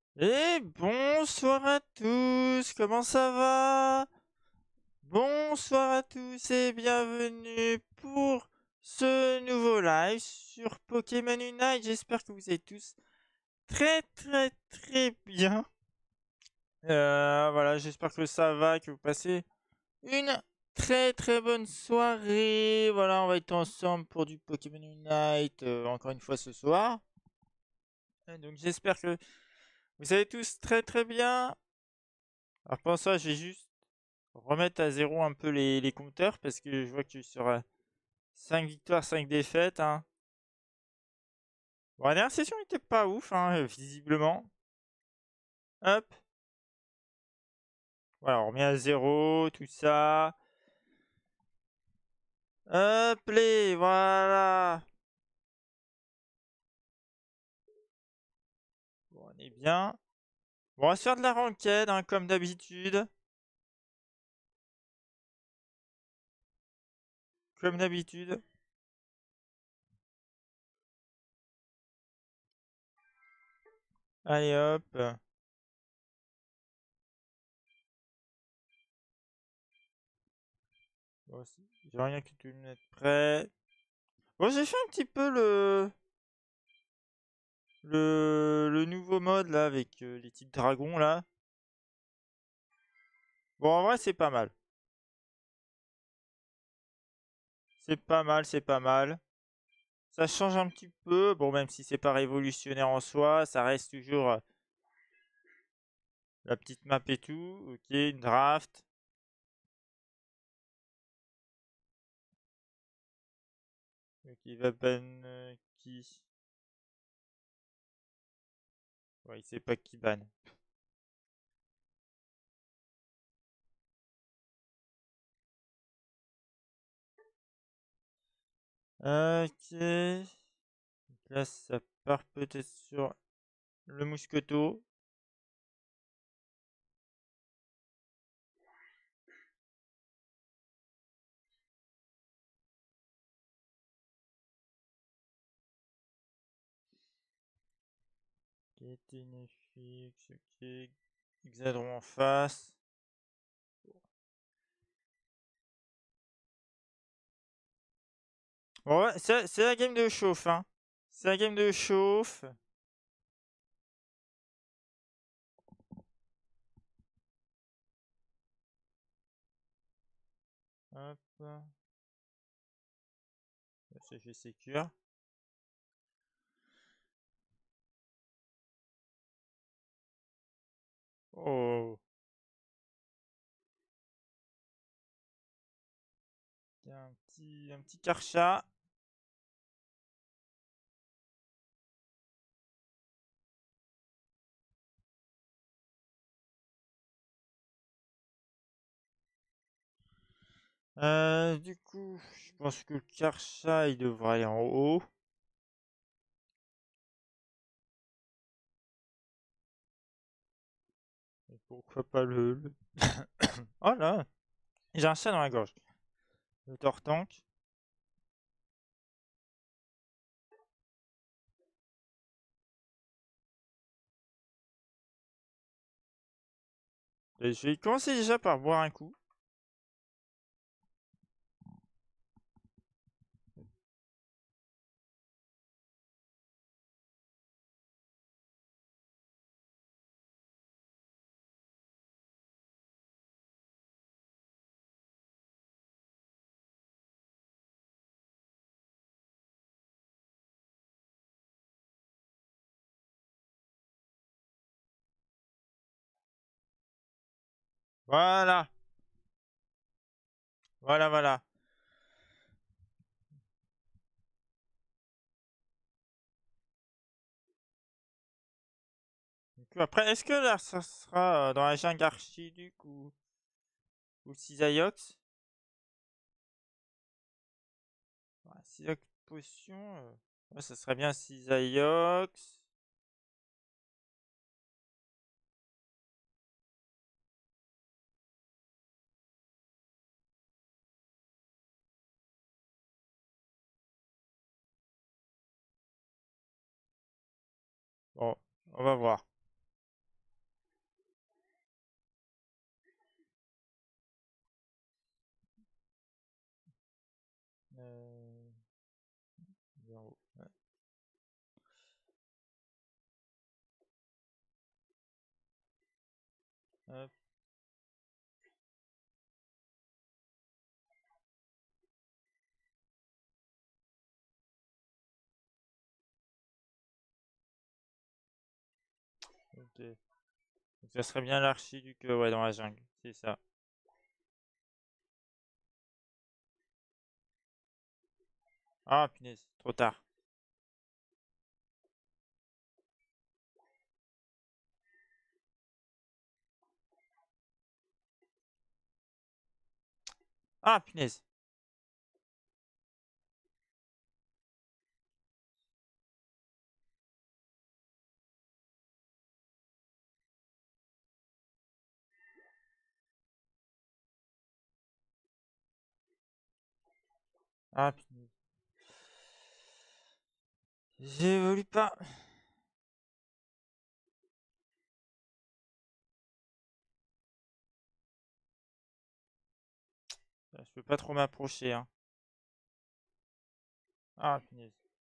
Et bonsoir à tous, comment ça va? Bonsoir à tous et bienvenue pour ce nouveau live sur Pokémon Unite. J'espère que vous êtes tous très bien. Voilà, j'espère que ça va, que vous passez une très bonne soirée. Voilà, on va être ensemble pour du Pokémon Unite encore une fois ce soir. Donc j'espère que vous allez tous très bien. Alors pour ça, je vais juste remettre à zéro un peu les compteurs parce que je vois que je suis sur 5 victoires, 5 défaites, hein. Bon, la dernière session n'était pas ouf, hein, visiblement. Hop. Voilà, on remet à zéro, tout ça. Hop, les, voilà. Bon, on est bien. Bon, on va se faire de la ranked, hein, comme d'habitude. Comme d'habitude. Allez, hop. Bon, j'ai rien que tout mettre prêt. Bon, j'ai fait un petit peu le nouveau mode là avec les types dragons là. Bon, en vrai, c'est pas mal. C'est pas mal, c'est pas mal. Ça change un petit peu. Bon, même si c'est pas révolutionnaire en soi, ça reste toujours la petite map et tout. Ok, une draft. Ok, il va ban qui? Ouais, il sait pas qui ban. Ok. Donc là, ça part peut-être sur le mousquetot. Ok, Ténéfix, ok. Xadron en face. Bon, ouais, c'est la game de chauffe, hein. C'est la game de chauffe. Hop. Ça, je vais sécure. Oh. Il y a un petit Karcha. Du coup, je pense que le Karcha, il devrait aller en haut. Et pourquoi pas Oh là! J'ai un chat dans la gorge. Le Tortank. Et je vais commencer déjà par boire un coup. Voilà. Voilà. Du coup, après, est-ce que là, ça sera dans la jungle Archiduc ou Cisaillux? Ouais, Cisaillux potion. Ouais, ça serait bien Cisaillux. Bon, on va voir. Hop. Ok. Donc ça serait bien l'archiduc, ouais, dans la jungle. C'est ça. Ah, punaise, trop tard. Ah, punaise. Ah, punaise. J'évolue pas. Je peux pas trop m'approcher, hein. Ah, punaise.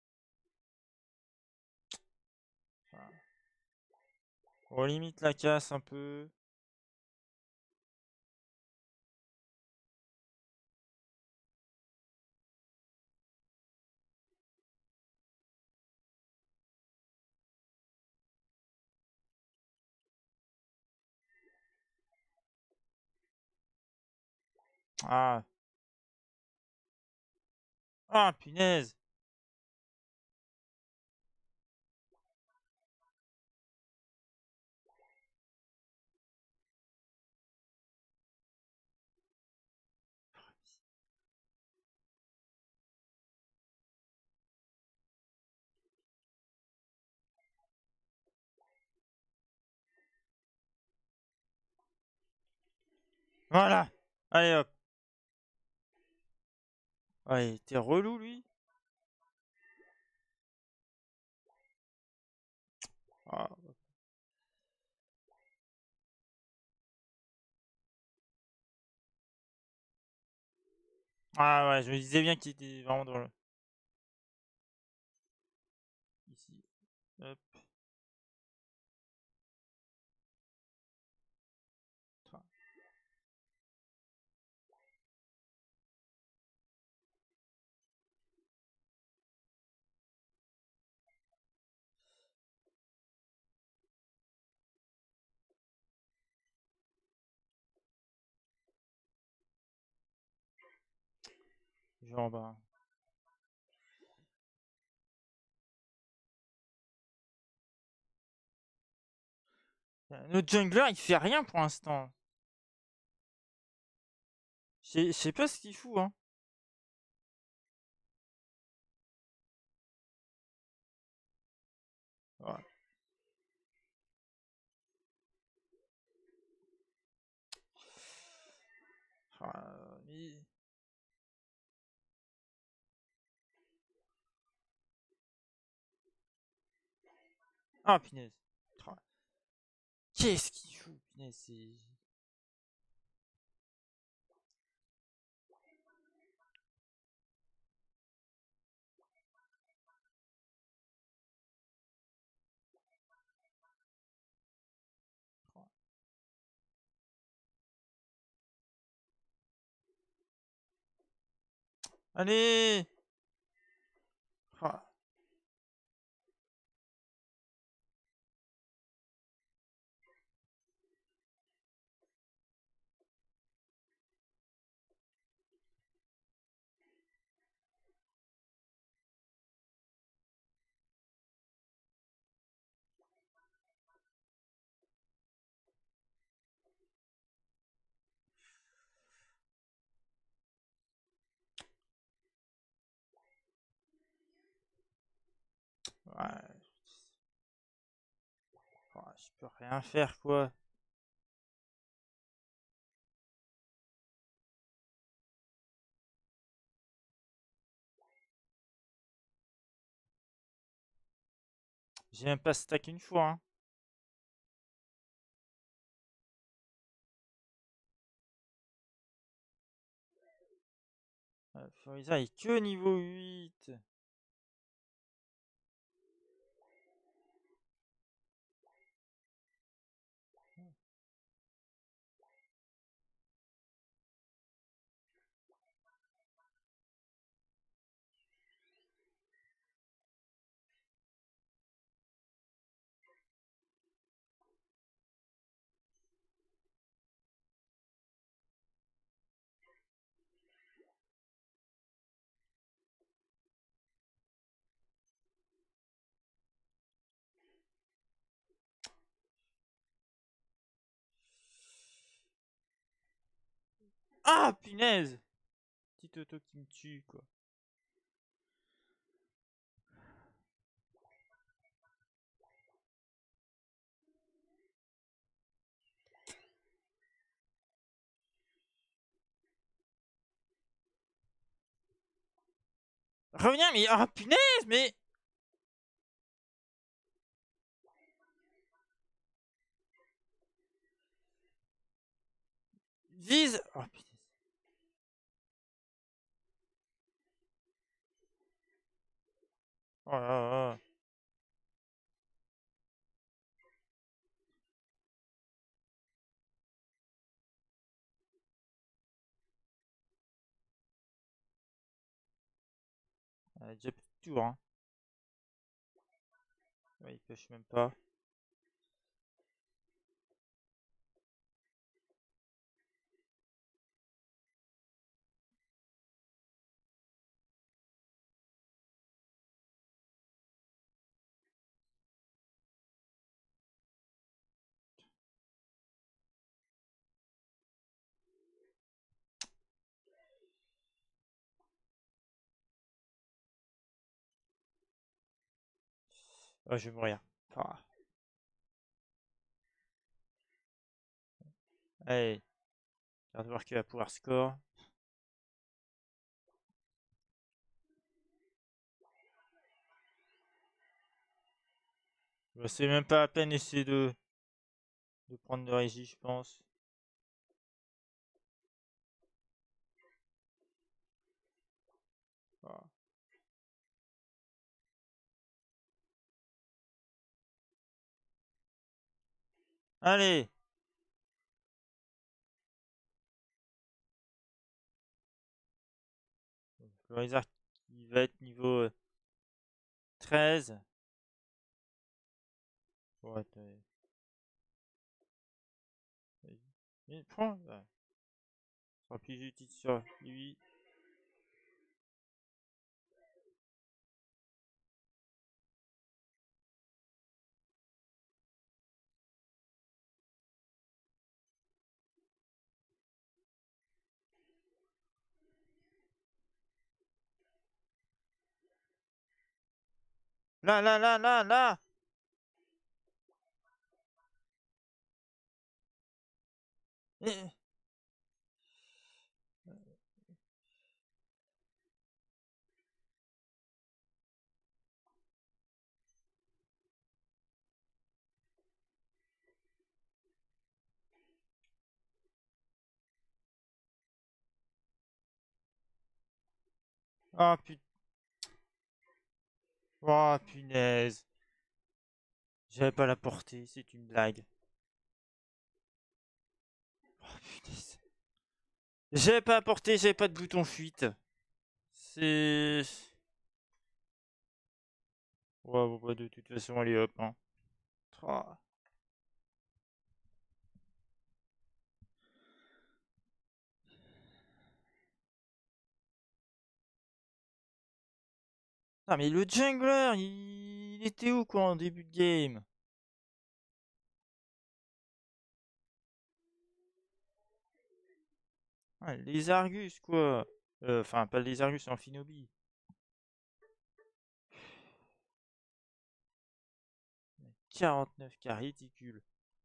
Ah. On limite la casse un peu. Ah. Ah, punaise. Voilà. Allez hop. Ah, il était relou, lui. Ah, ah ouais, je me disais bien qu'il était vraiment drôle. Ici. Hop. Tra- Genre, bah. Notre jungler, il fait rien pour l'instant. Je sais pas ce qu'il fout, hein. Ouais. Ah, ah, punaise. Tra- Qu'est-ce qu'il fout, punaise, c'est... Allez! Ah, ouais. Ah, je peux rien faire, quoi. J'ai même pas stack une fois, hein. Foriza est que niveau 8. Ah, punaise! Petit auto qui me tue, quoi. Reviens, mais... Ah, punaise, mais... Vise! Oh, punaise. Oh là là. Déjà plus de tour, hein. Ouais, il pêche même pas. Oh, je vais mourir. Ah. Allez, j'ai hâte de voir qui va pouvoir score. Bah, c'est même pas à peine essayer de prendre de régie, je pense. Ah. Allez! Le Rizard qui va être niveau 13. Ouais, mais prends. Ouais. Sera plus utile sur lui. Là, là, là, là, là! Eh. Oh, oh, punaise. J'avais pas la portée, c'est une blague. Oh, punaise. J'avais pas la portée, j'avais pas de bouton fuite. C'est... Ouais, bon, bah, de toute façon, allez hop, hein. Oh. Ah, mais le jungler, il était où, quoi, en début de game? Ah, les Argus, quoi. Enfin, pas les Argus, Amphinobi. 49 cas, ridicule.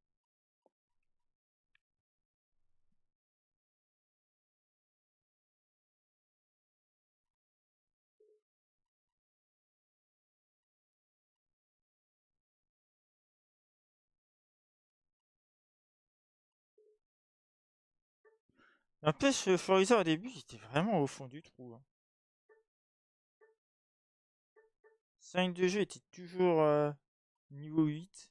En plus, Florisa, au début, il était vraiment au fond du trou, hein. 5 de jeu était toujours niveau 8.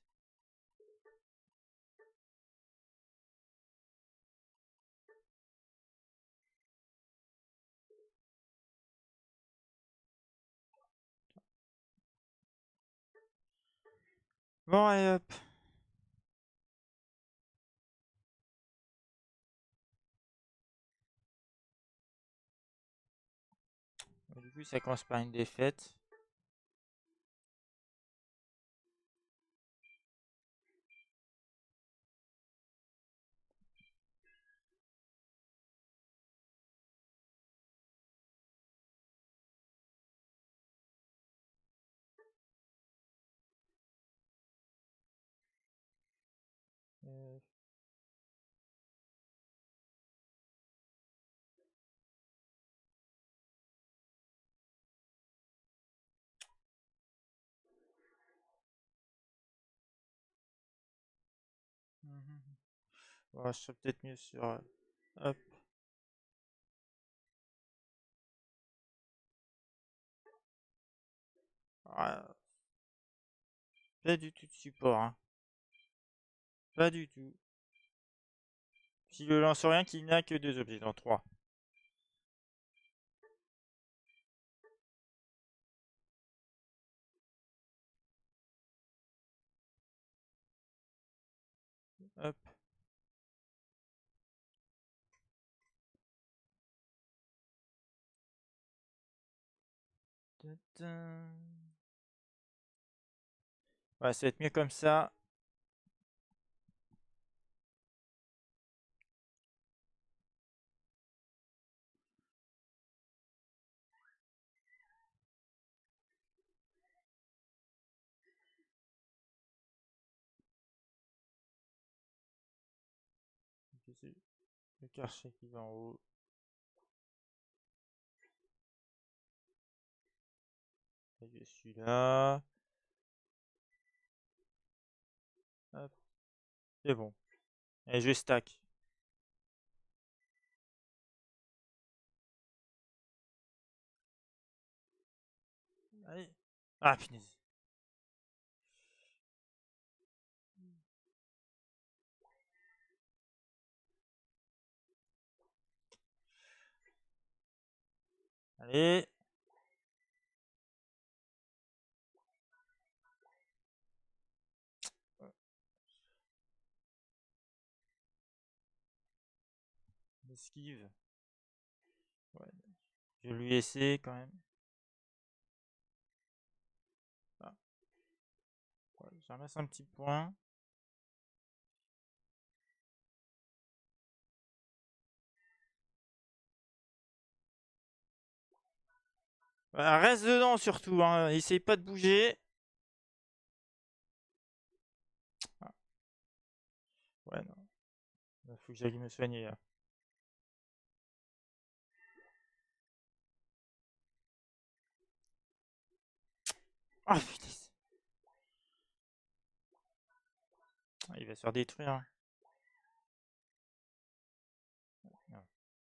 Bon, allez hop. Du coup, ça commence par une défaite. Ouais, je serais peut-être mieux sur... hop. Ouais, pas du tout de support, hein. Pas du tout. Si le lance-rien qu'il n'a que deux objets, dans trois. Hop. Tadam. Ouais, ça va être mieux comme ça. C'est le karcher qui va en haut. Et celui-là. Hop. C'est bon. Et je stack. Allez. Ah, punaise. Allez. Esquive. Ouais. Je vais lui essayer quand même. Ah. Ouais, je ramasse un petit point. Ouais, reste dedans surtout, hein. Essaye pas de bouger. Ah. Ouais, non. Il faut que j'aille me soigner là. Ah, punaise. Ah, il va se faire détruire, hein. Non.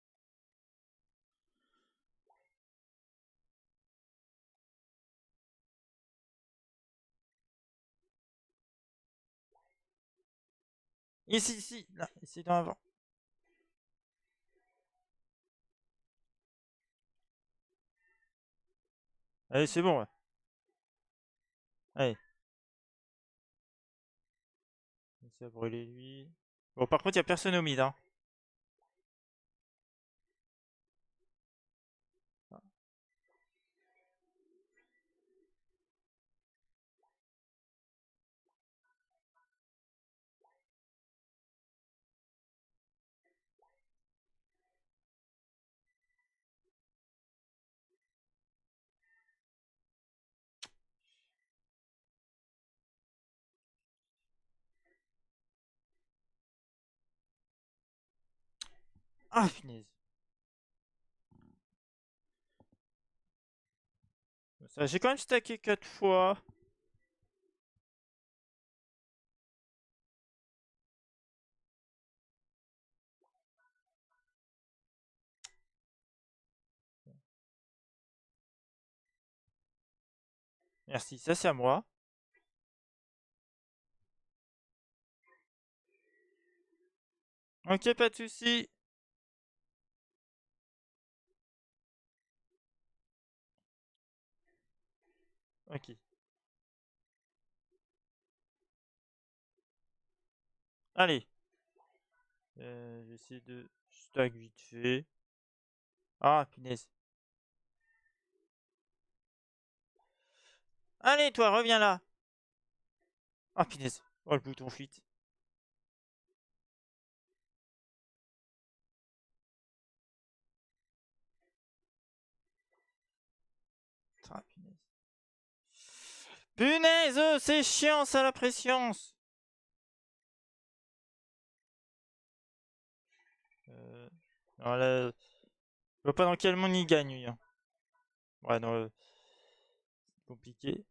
Ici, ici, là, ici dans l'avant. Allez, c'est bon, ouais. Allez, ça a brûlé lui. Bon, par contre, il n'y a personne au mid, hein. Ah, punaise. Ça, j'ai quand même stacké 4 fois. Merci, ça c'est à moi. Ok, pas de soucis. Ok. Allez. Je vais essayer de stack vite fait. Ah, punaise. Allez, toi, reviens là. Ah, punaise. Oh, le bouton fuite. Ah, punaise. Punaise, c'est chiant, ça, la pression. Euh... Alors là, je vois pas dans quel monde il gagne, lui, hein. Ouais, non, c'est compliqué.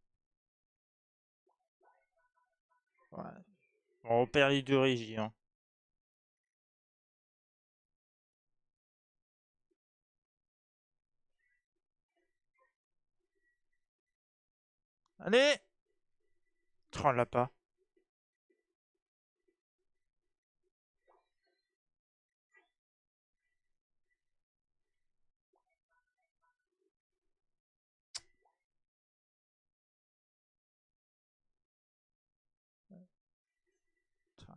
Ouais. Bon, on perd les deux régies, hein. Allez! Oh, on l'a pas. Putain.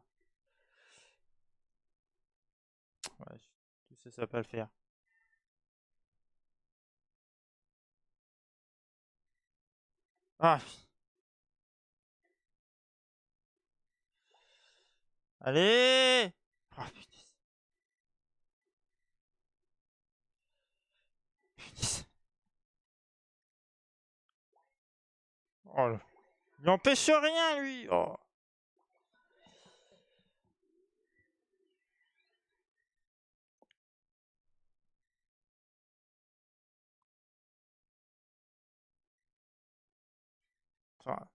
Ouais, tout ça, ça va pas le faire. Ah! Allez! Oh, putain. Putain. Oh là. Il empêche rien, lui! Oh! Putain.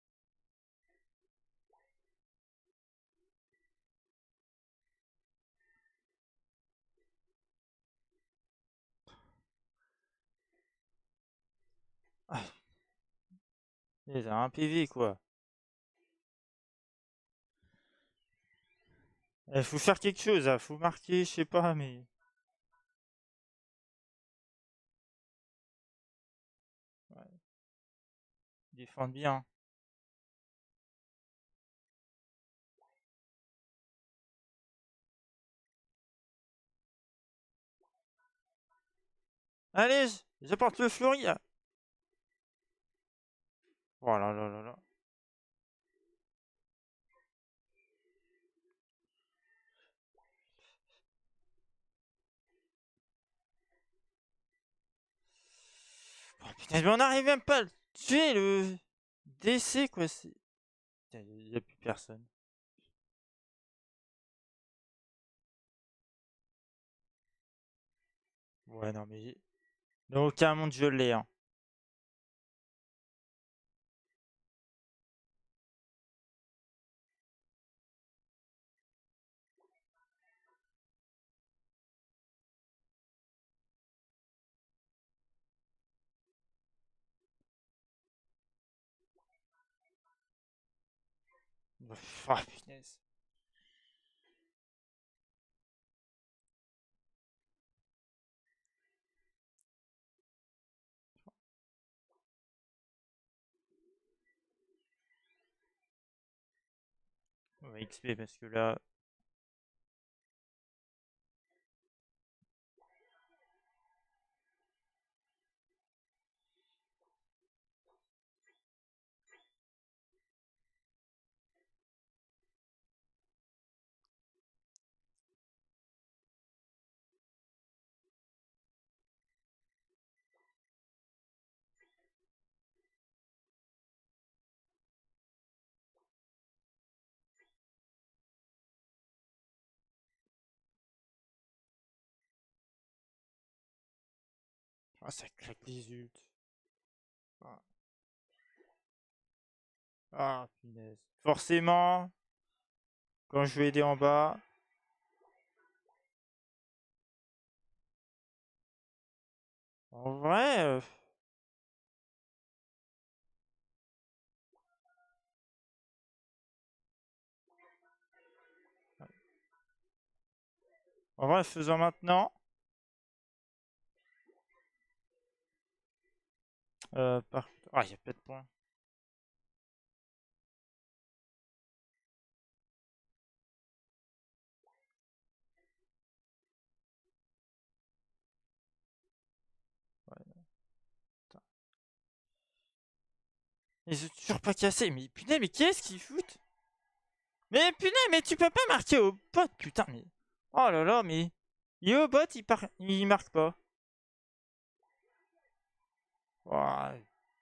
Ah, il a un PV, quoi. Il faut faire quelque chose, hein. Faut marquer, je sais pas, mais... Ouais, défendre bien. Allez, j'apporte le fleuri, là. Oh là là là là. Oh putain, mais on n'arrive même pas à le tuer, le DC, quoi. Il y a plus personne. Ouais, non, mais... Dans aucun monde je l'ai, hein. Oh, punaise. On va XP parce que là... Ah, ça claque les ults. Ah, ah, punaise. Forcément, quand je vais aider en bas... En vrai... En vrai, faisant maintenant... Ah, il y a pas de points. Ouais, putain. Ils ont toujours pas cassé. Mais putain, mais qu'est-ce qu'ils foutent? Mais putain, mais tu peux pas marquer au bot, putain, mais... Oh là là, mais... Et au bot, il marque pas. Ouah,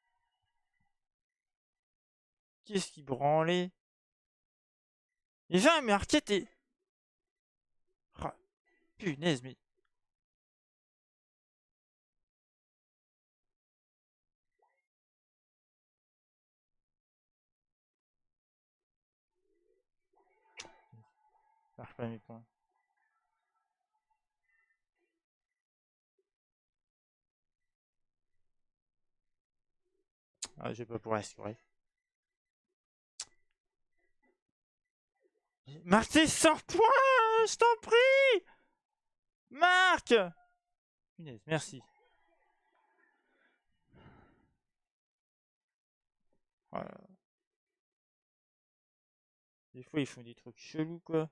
qu'est-ce qu'il branlait? Il vient marquer tes... Ah, punaise, mais... Je marque pas mes points. Ah, je vais pas pouvoir assurer. Marque tes 100 points, je t'en prie. Marc. Punaise, merci. Voilà. Des fois, ils font des trucs chelous, quoi.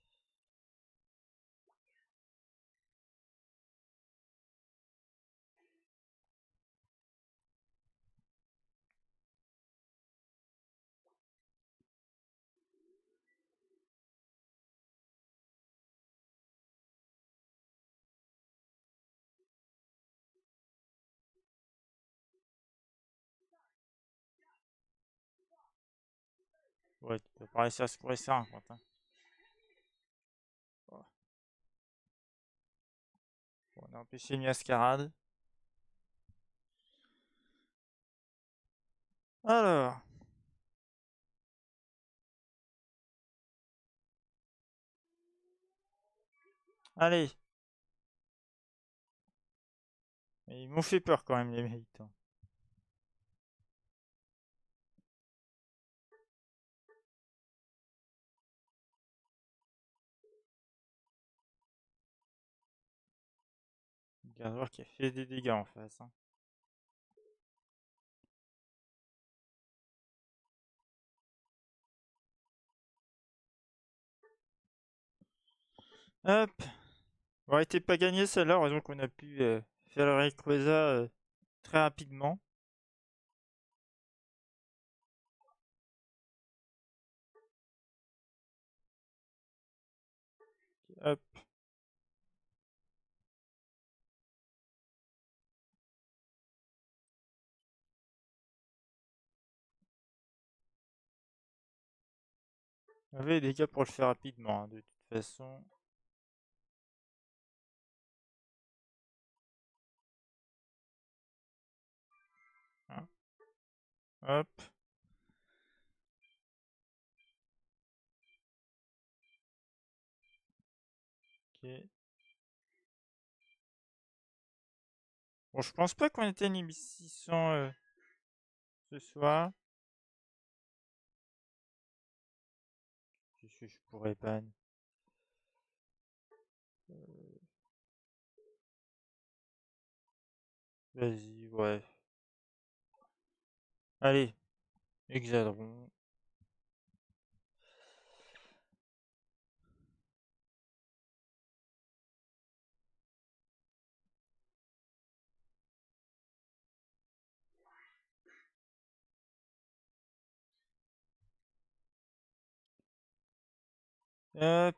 Ouais, tu peux pas réussir à secourir ça, hein, Quentin. Bon, on a empêché une mascarade. Alors, allez. Ils m'ont fait peur quand même, les militants. Le gardeur qui a fait des dégâts en face, hein. Hop. Bon, elle était pas gagnée celle-là, heureusement qu'on a pu faire le Rayquaza très rapidement. Hop. On avait des dégâts pour le faire rapidement, hein, de toute façon. Hein. Hop. Ok. Bon, je pense pas qu'on était niveau 600 ce soir. Je pourrais ban. Vas-y, ouais. Allez, Exadron. Hop.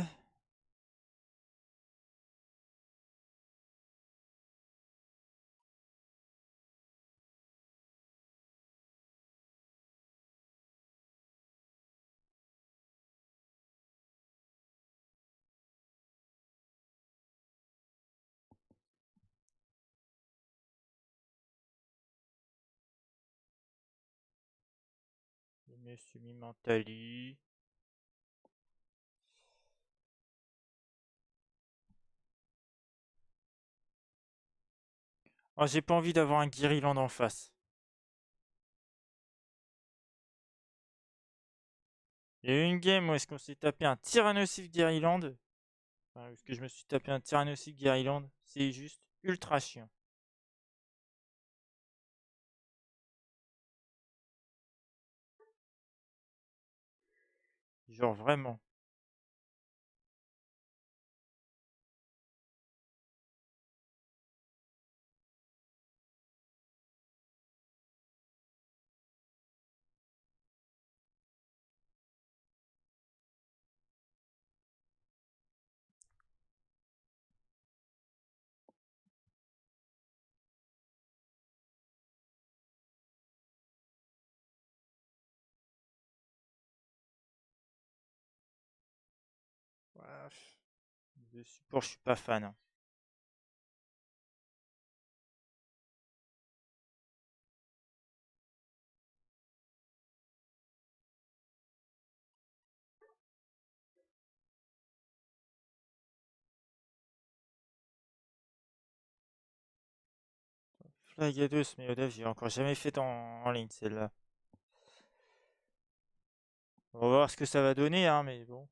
Je me suis mis Mentali. Oh, j'ai pas envie d'avoir un Guiriland en face. Il y a eu une game où est-ce qu'on s'est tapé un Tyrannosif Guiriland. Enfin, est-ce que je me suis tapé un Tyrannosif Guiriland? C'est juste ultra chiant. Genre vraiment. Ouais, le support, je suis pas fan, hein. Flag à 2, Smeodef, j'ai encore jamais fait en ligne celle-là. On va voir ce que ça va donner, hein, mais bon.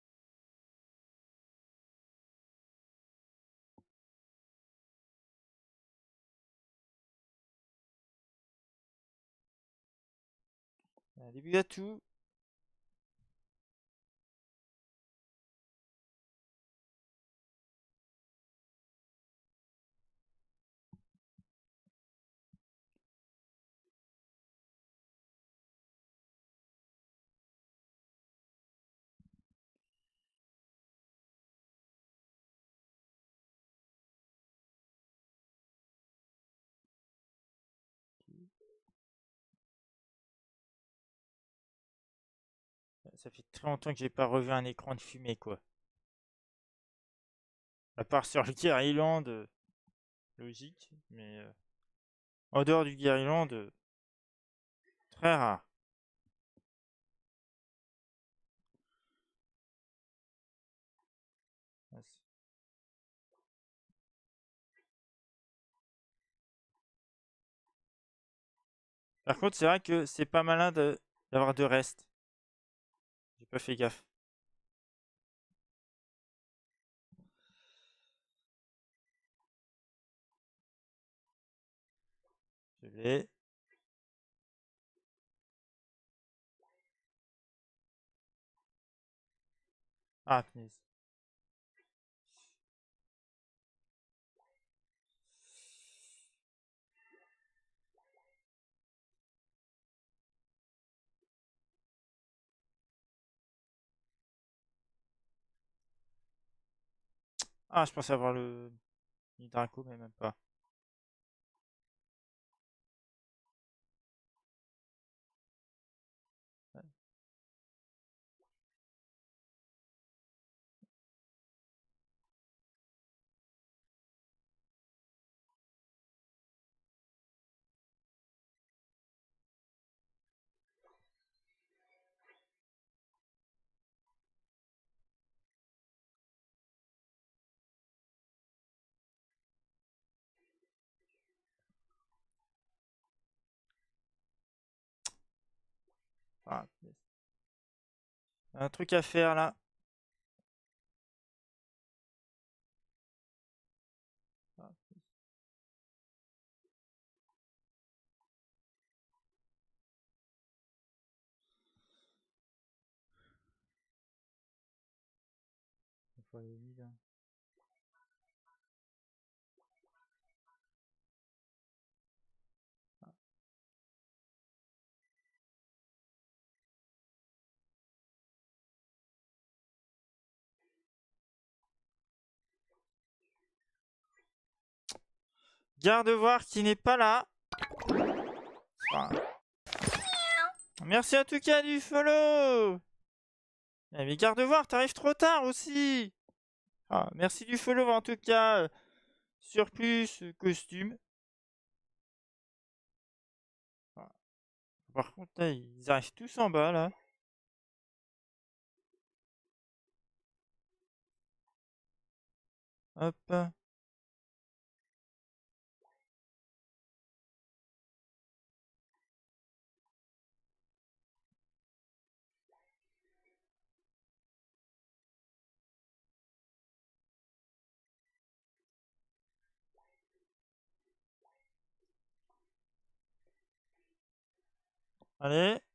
Début à tout. Ça fait très longtemps que j'ai pas revu un écran de fumée, quoi. À part sur le Guerryland, logique, mais en dehors du Guerryland, très rare. Par contre, c'est vrai que c'est pas malin d'avoir de reste. J'ai pas fait gaffe. Je l'ai. Ah, punaise. Ah, je pensais avoir le Hydraco, mais même pas. Ah, punaise. Un truc à faire là. Ah, il faut aller vite, hein. Garde-voir qui n'est pas là. Ah. Merci à tout cas du follow. Eh, mais garde-voir, t'arrives trop tard aussi. Ah, merci du follow en tout cas. Surplus, costume. Ah. Par contre, là, ils arrivent tous en bas là. Hop. Allez.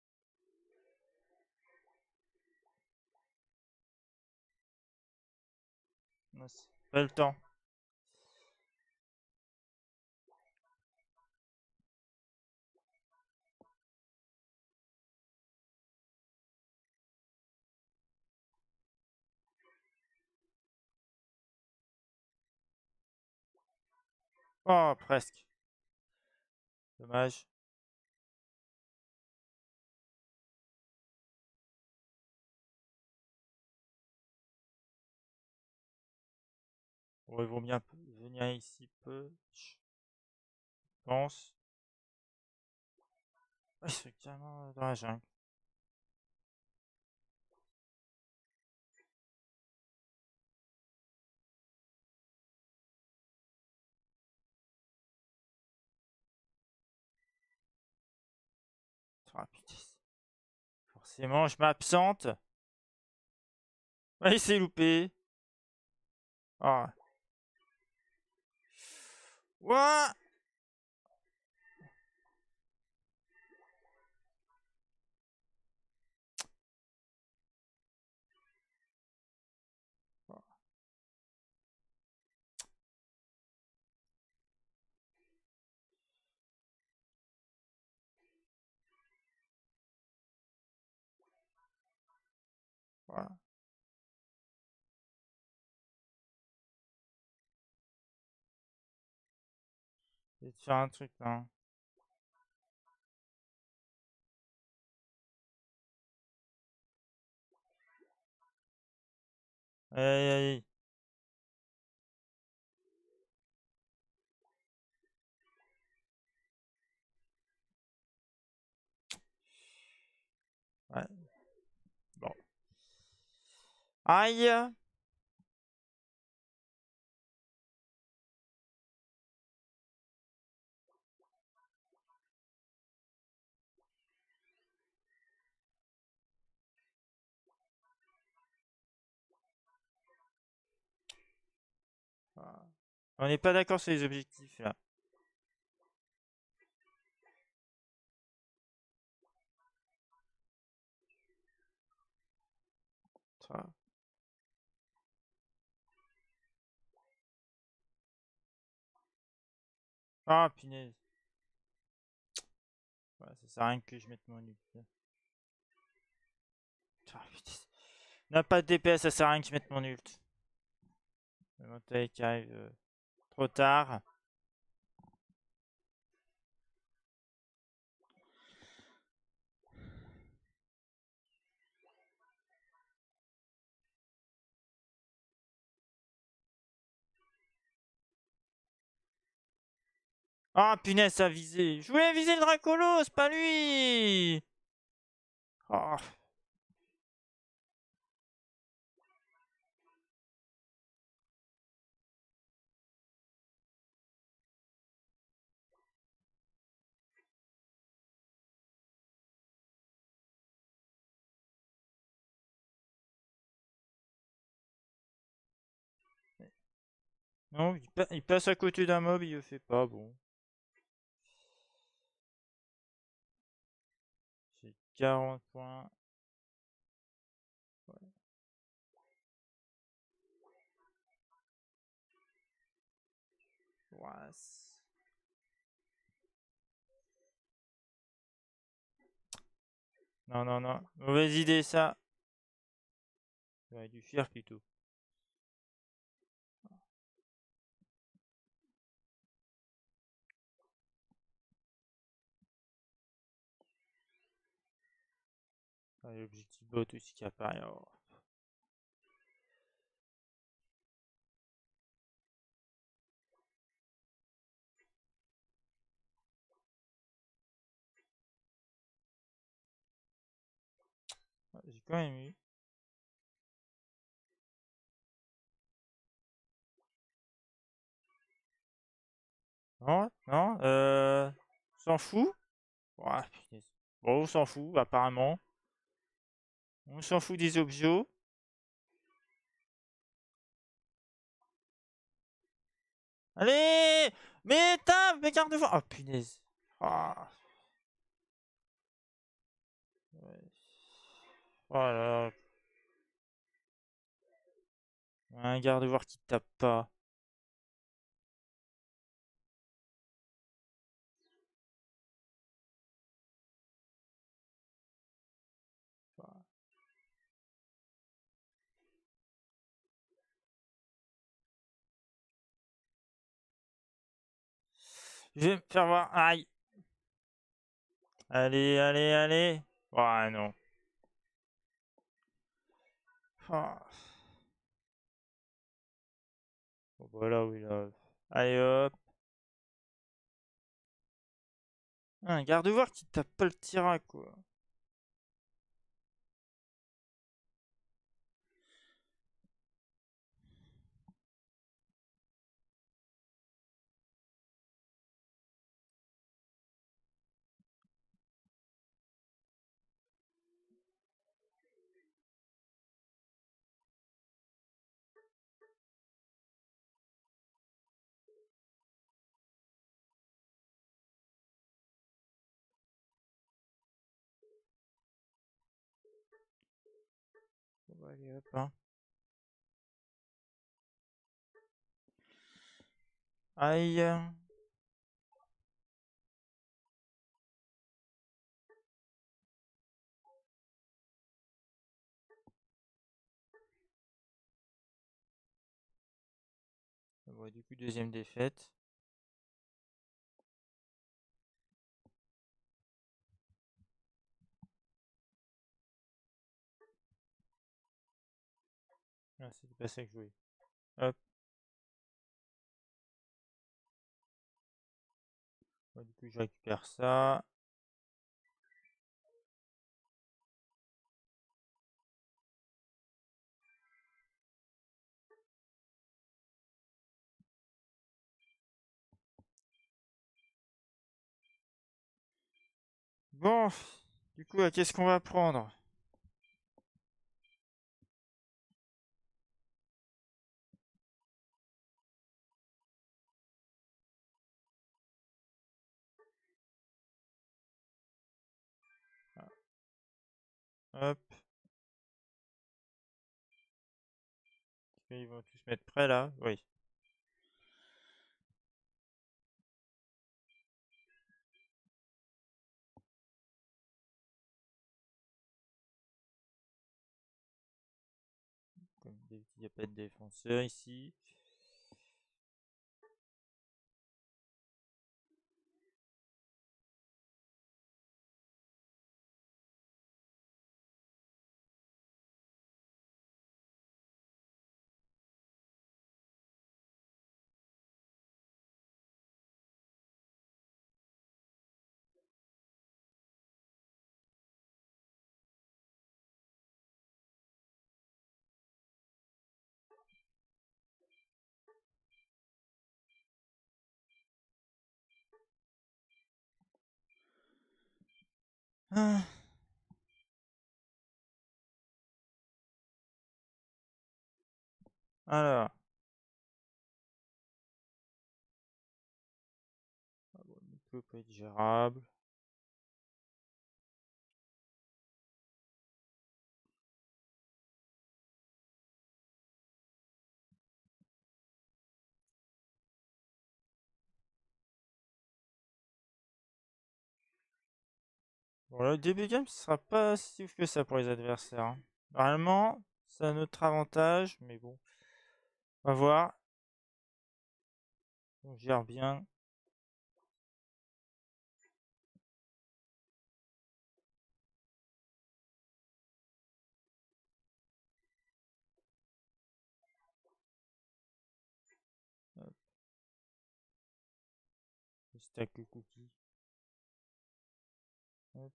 Non, c'est pas le temps. Oh, presque. Dommage. Bon, ils vont bien venir ici peu. Je pense. Ah, ils sont carrément dans la jungle. Ah, putain. Forcément, je m'absente. Ouais, il s'est loupé. Ah. Ouah. Voilà. Je vais te faire un truc là, hein. Aïe aïe aïe. Ouais. Bon. Aïe. Ah. On n'est pas d'accord sur les objectifs là. Ça. Ah, punaise. Ouais, ça sert à rien que je mette mon ult. Ah, putain. On n'a pas de DPS, ça sert à rien que je mette mon ult. Le Montaï qui arrive trop tard. Ah, punaise, ça a visé. Je voulais viser le Dracolos, pas lui. Oh. Non, il passe à côté d'un mob, il le fait pas, bon. J'ai 40 points. Ouais. Ouais. Non, non, non. Mauvaise idée, ça. J'aurais dû fuir plutôt. Ah, l'objectif bot aussi qui apparaît. Oh. Ah, j'ai quand même eu. Non, non, on s'en fout. Ouais, punaise. Bon, on s'en fout, apparemment. On s'en fout des objets. Allez! Mais tape, mais garde-voie! Oh, punaise. Ah. Ouais. Oh là là. Un garde-voir qui tape pas. Je vais me faire voir. Aïe! Allez, allez, allez! Oh non. Ah. Bon, voilà, oui, là. Allez, hop. Un garde-voir qui tape pas le Tirac, quoi. Bon, bah, allez, hop, hein. Aïe. Bon, du coup, deuxième défaite. Ah, c'était pas ça que je voulais. Hop. Bon, du coup, je récupère ça. Bon, du coup, qu'est-ce qu'on va prendre? Ah, hop. Ils vont tous se mettre prêts là. Oui. Comme d'habitude, il n'y a pas de défenseur ici. Ah, alors. Ah bon, le micro peut être gérable. Bon, le début de game, ce sera pas si ouf que ça pour les adversaires, hein. Normalement, c'est à notre avantage, mais bon, on va voir. On gère bien. Hop, je stack le cookie. Hop.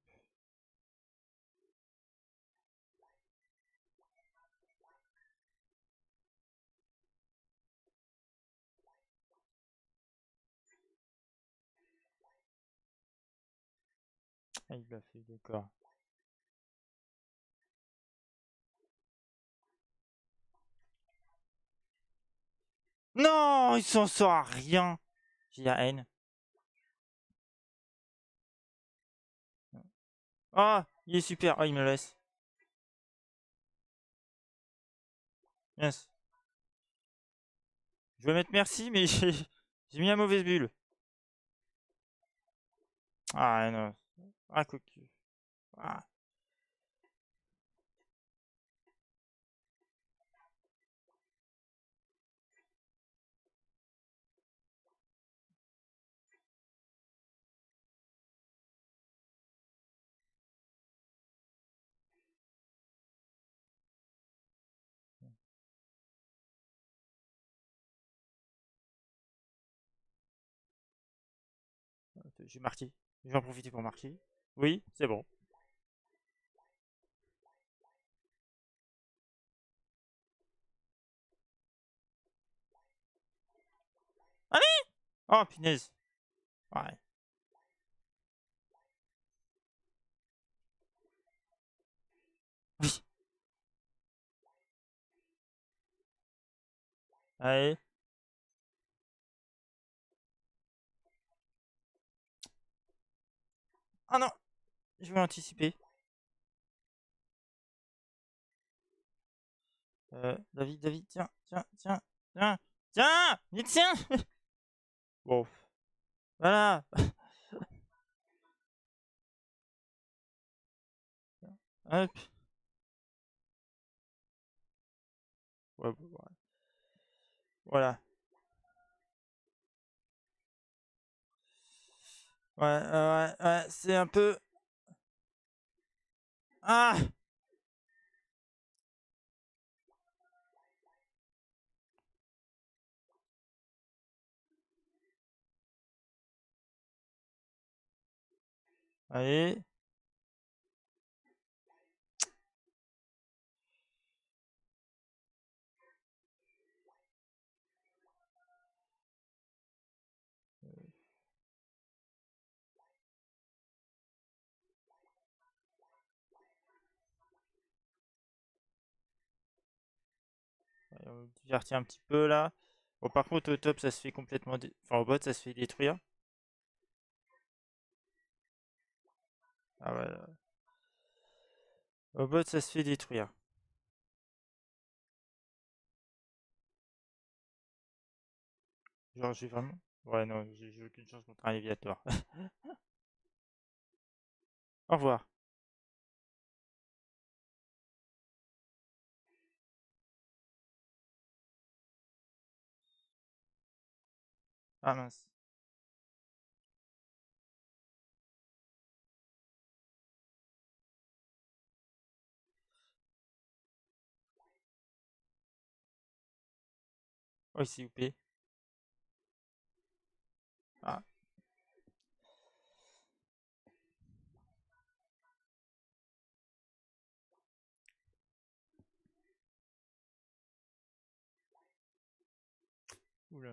Ah, il l'a fait, d'accord. Non, il s'en sort à rien. J'ai la haine. Ah, il est super. Oh, il me laisse. Yes. Je vais mettre merci, mais j'ai mis la mauvaise bulle. Ah non. Ah, cocu. Ah. J'ai marqué. Je vais en profiter pour marquer. Oui, c'est bon. Allez! Oh, punaise. Ouais. Oui. Allez. Ah non, je vais anticiper. David, David, tiens, tiens, tiens, tiens, tiens, mais tiens. Bon, voilà. Hop. Ouais, voilà. Ouais, ouais, c'est un peu... Ah! Allez. On va divertir un petit peu là. Bon, par contre, au top, ça se fait complètement. Enfin, au bot, ça se fait détruire. Ah ouais. Au bot, ça se fait détruire. Genre, j'ai vraiment. Ouais, non, j'ai aucune chance contre un Léviator. Au revoir. Ah mince. Oh, s'il vous plaît. Ah, oula.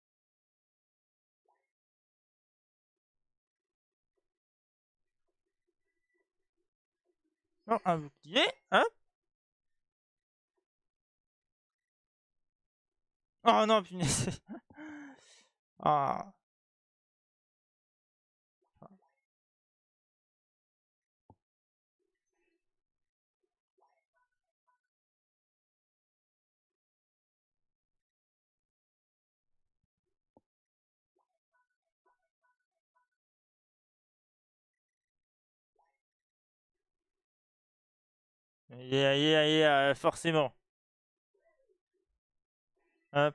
Oh, un bouclier. Hein? Oh non, punaise. Ah. Yeah, yeah, yeah, forcément. Hop.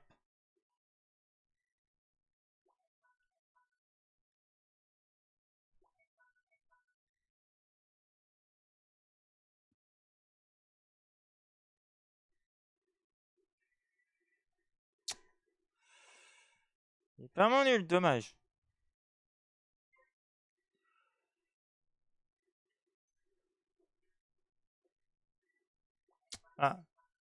Il est vraiment nul, dommage. Ah.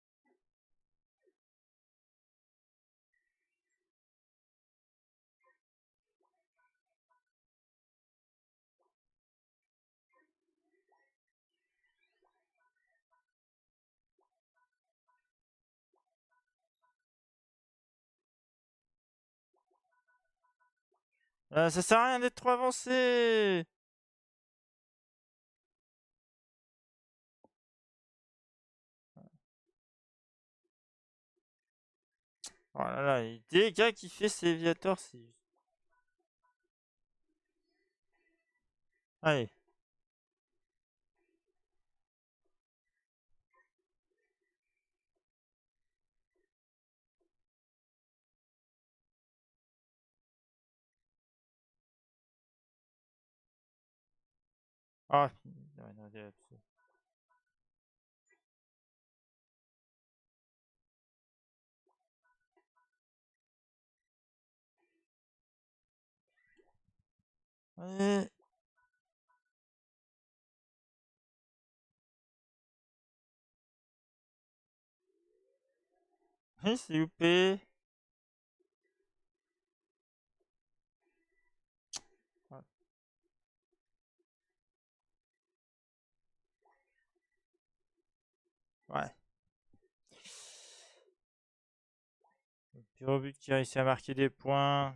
Ça sert à rien d'être trop avancé. Oh là là, les dégâts qu'il fait ces Léviators, c'est... Allez. Ah, ouais, non, allez. Oui, s'il vous plaît. Ouais. Ouais. Pire but qui a réussi à marquer des points.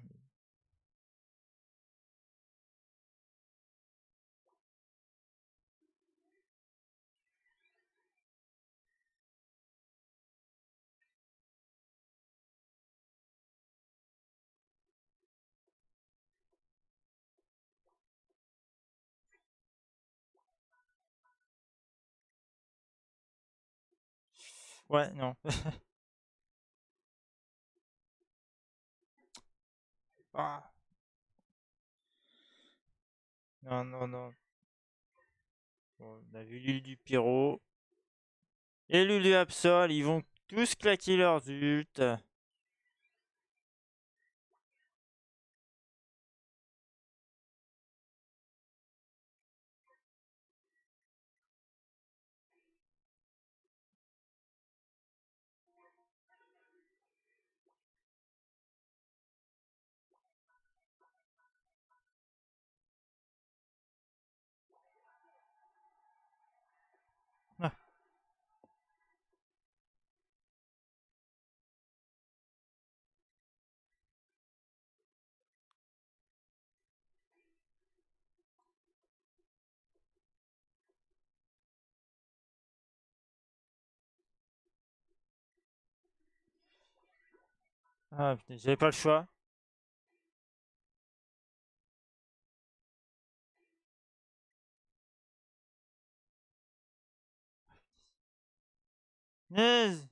Ouais, non. Ah, non, non, non. Bon, on a vu Lulu du Pyro. Et Lulu Absol, ils vont tous claquer leurs ults. Ah, ah, putain, j'avais pas le choix. Yes.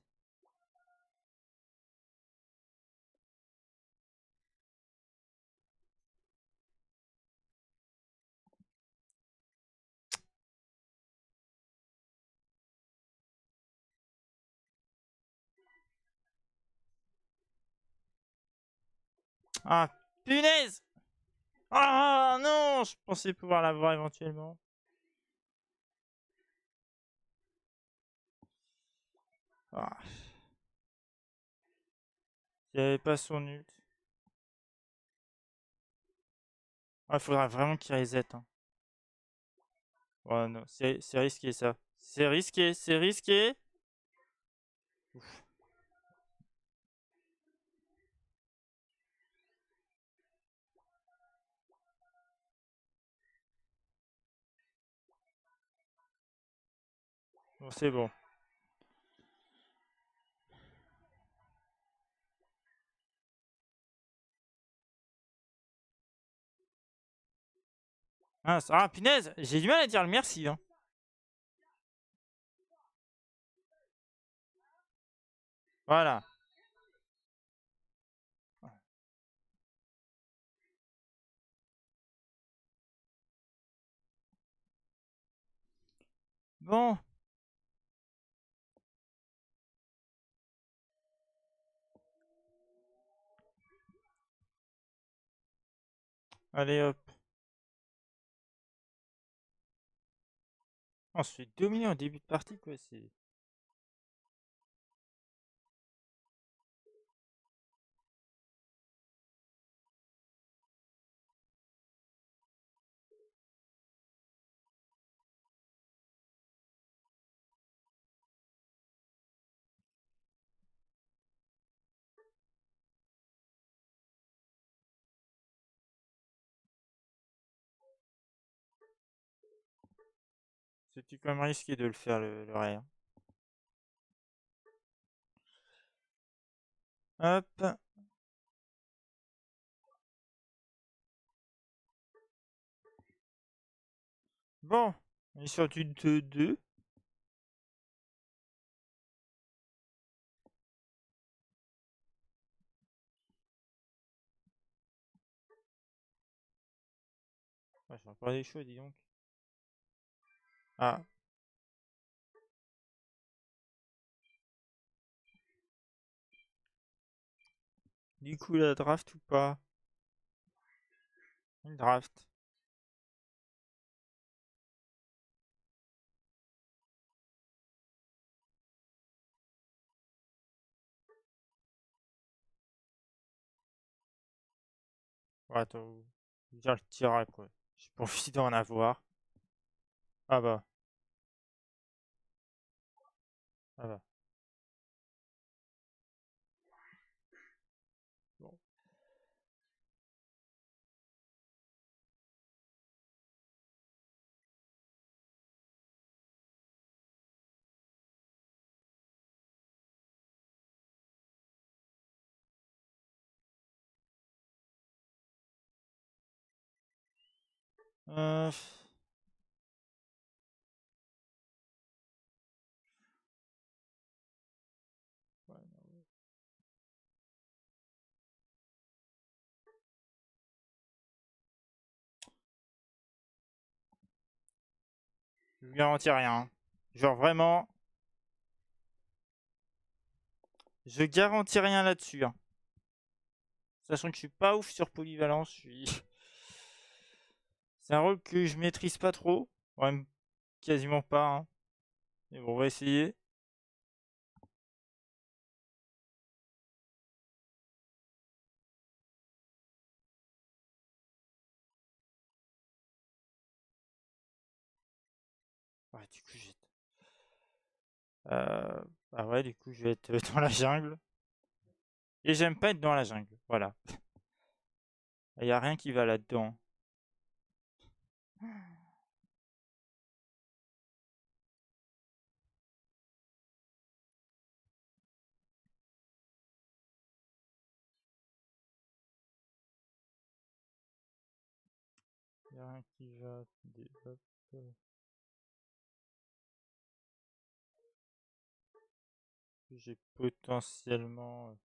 Ah, punaise! Ah non, je pensais pouvoir l'avoir éventuellement. Ah, il avait pas son ult. Ah, il faudra vraiment qu'il reset. Hein. Ouais, non, c'est risqué ça. C'est risqué, c'est risqué. Ouf. Bon, c'est bon. Ah, ah, punaise, j'ai du mal à dire le merci. Hein. Voilà. Bon, allez hop. On se fait dominer au début de partie, quoi. C'est. C'était quand même risqué de le faire le ré. Hein. Hop. Bon, on est sur du 2-2. Ouais, j'ai encore des choses, dis donc. Ah, du coup, la draft ou pas? Une draft. Ouais, attends, je veux dire le tirage, quoi. J'ai pas envie d'en avoir. Ah bah, ah bah. Bon. Euh, Je vous garantis rien, hein. Genre vraiment, je garantis rien là-dessus, hein. Sachant que je suis pas ouf sur polyvalence, c'est un rôle que je maîtrise pas trop. Ouais, même quasiment pas, hein. Mais bon, on va essayer. Ouais, du coup, bah ouais, du coup, je vais être dans la jungle. Et j'aime pas être dans la jungle, voilà. Il y a rien qui va là-dedans. Il y a rien qui va. Hop. J'ai potentiellement.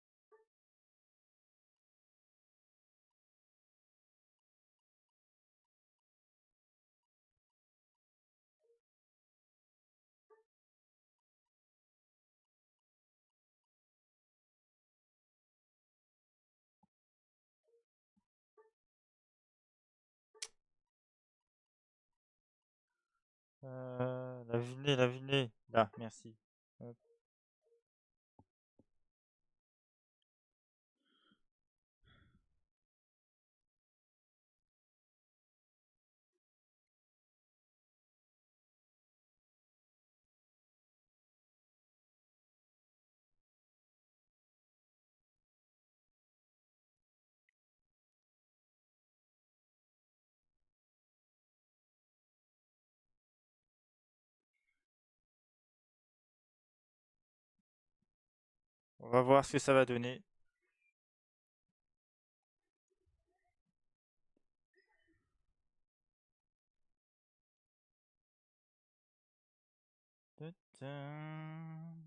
La venez. Là, merci. Hop. On va voir ce que ça va donner. Tadam.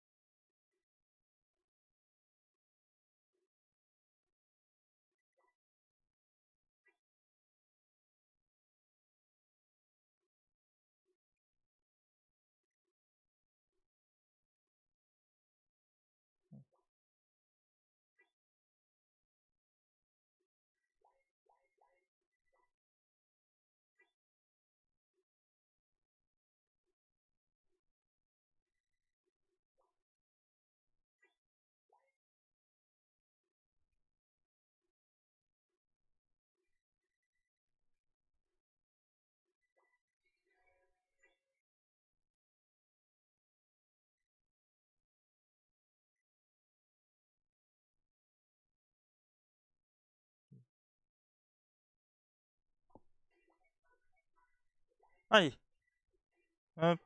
Allez. Hop.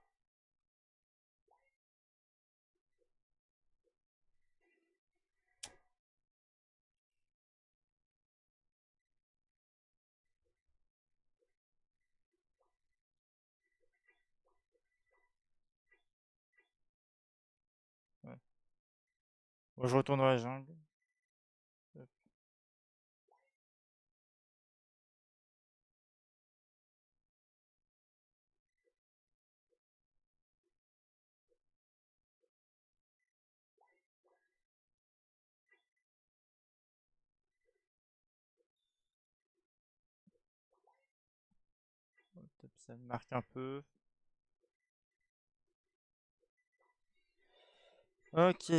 Ouais. Bon, je retourne dans la jungle. Hop. Hop, ça me marque un peu. Ok.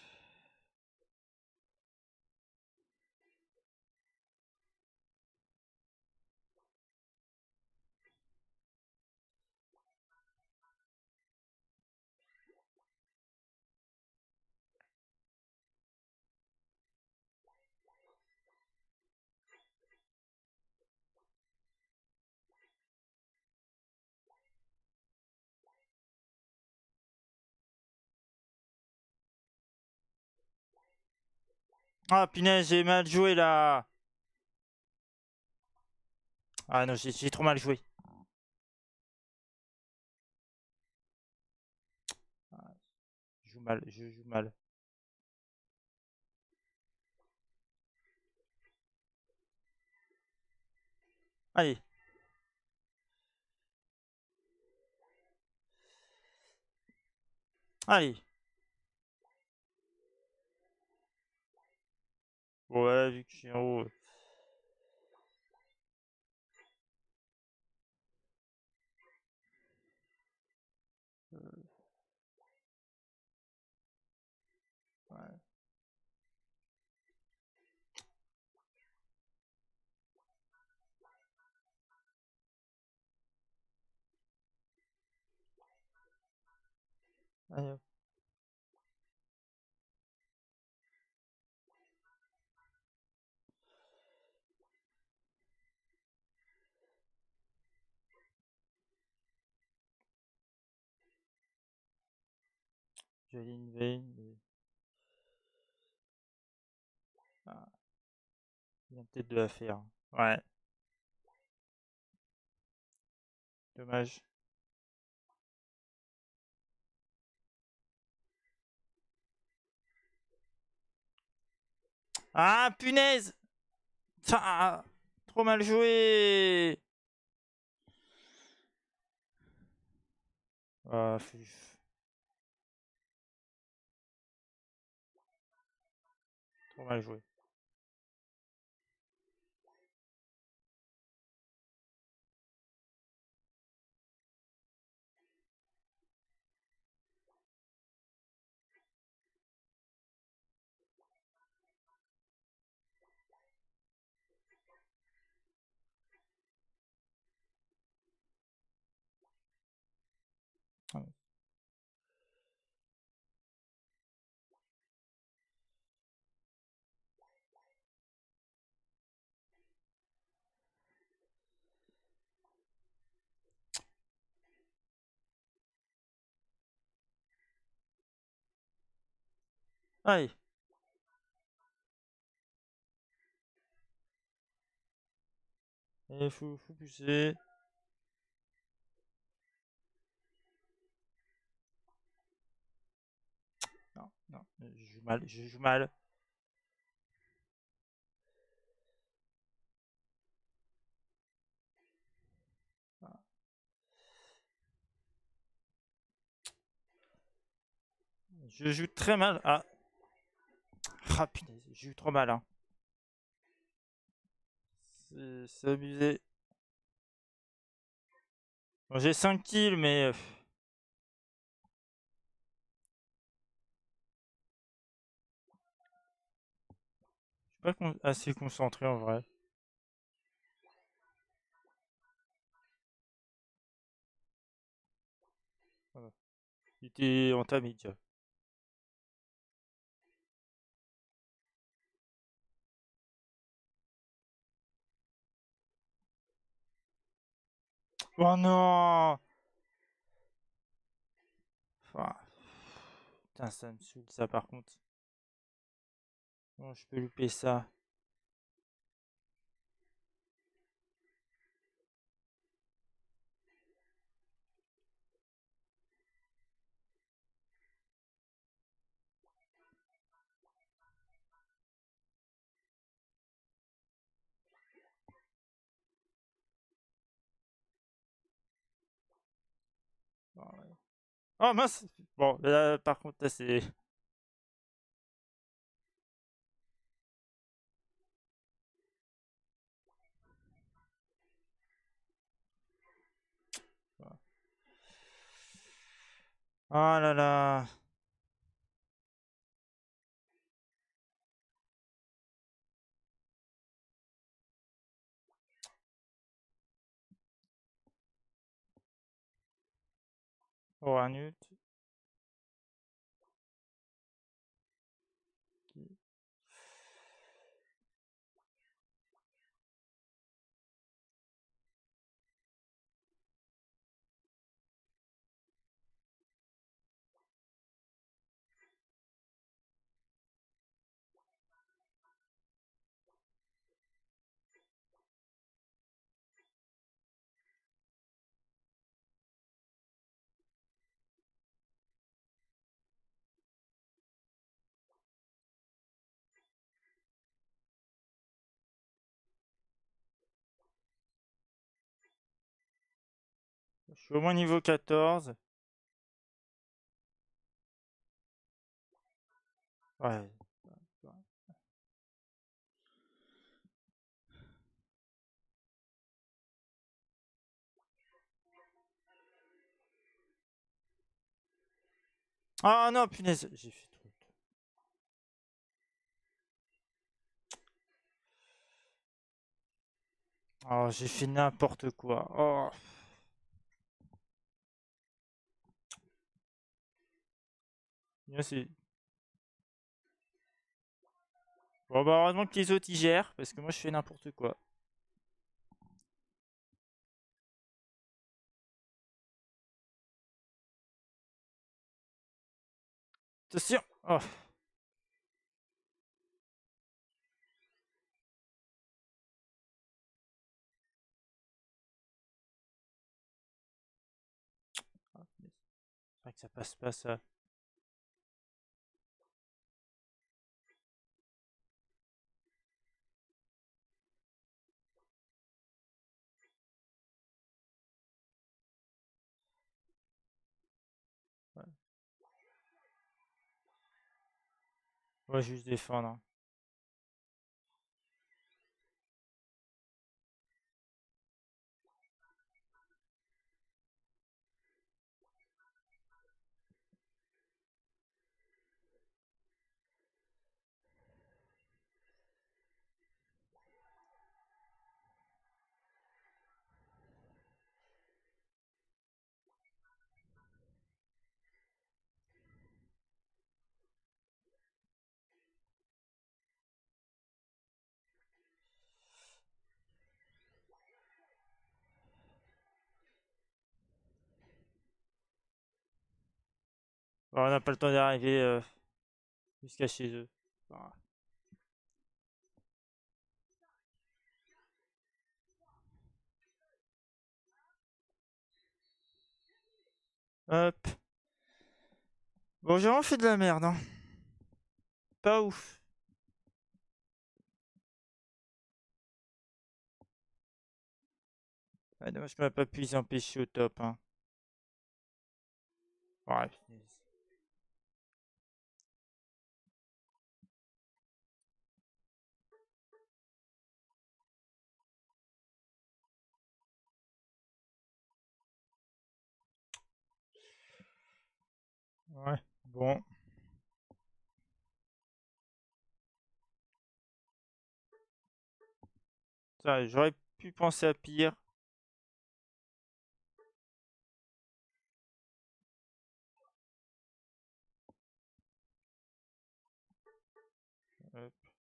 Ah, punaise, j'ai mal joué là. Ah non, j'ai trop mal joué. Ah, je joue mal, je joue mal. Allez. Allez. Ouais, vu que je suis en haut. Ouais. Allez, hop. J'avais une veine, mais... Ah, il vient peut-être de la faire. Ouais, dommage. Ah, punaise! Ah, trop mal joué! Ah, trop mal joué. Allez, il faut pousser. Non, non, je joue mal, je joue mal. Je joue très mal. Ah, ah punaise, je joue trop mal, hein. C'est abusé. Bon, j'ai 5 kills, mais... je suis pas assez concentré en vrai. Voilà. Il était entamé déjà. Oh non! Enfin, putain, ça me saoule ça par contre. Comment je peux louper ça? Oh, ouais. Oh, mince! Bon, là, par contre, là, c'est... Oh là là! Oh, un nut. Je suis au moins niveau 14. Ouais. Ah non, punaise, j'ai fait trop. Oh, j'ai fait n'importe quoi. Oh. Là, c'est... Bon, bah, heureusement que les autres y gèrent, parce que moi, je fais n'importe quoi. Attention! Oh. Ah, punaise. C'est vrai que ça passe pas, ça. Ouais, ouais, juste défendre, hein. Bon, on n'a pas le temps d'arriver jusqu'à chez eux. Voilà. Hop. Bon, j'ai vraiment fait de la merde, hein. Pas ouf. Ah, dommage qu'on n'a pas pu les empêcher au top, hein. Ouais, punaise. Ouais, bon. Ça, j'aurais pu penser à pire. Hop.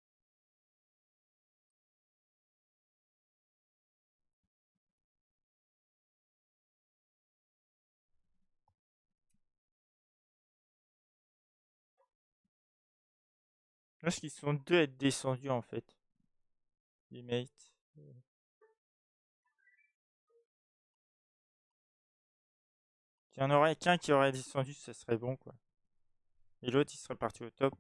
Parce qu'ils sont deux à être descendus, en fait. Les mates. S'il y en aurait qu'un qui aurait descendu, ça serait bon, quoi. Et l'autre, il serait parti au top.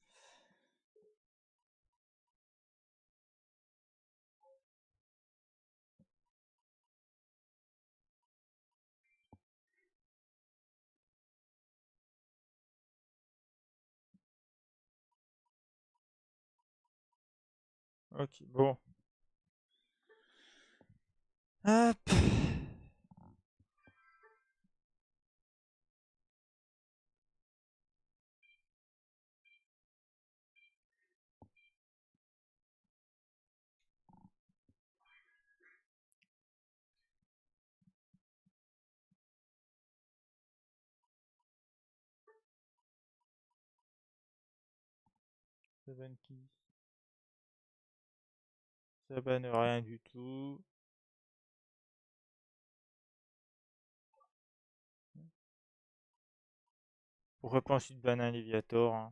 Ok, bon. Hop. Ça banne qui? Ça banne rien du tout. Pourquoi pas ensuite banner un Léviator, hein.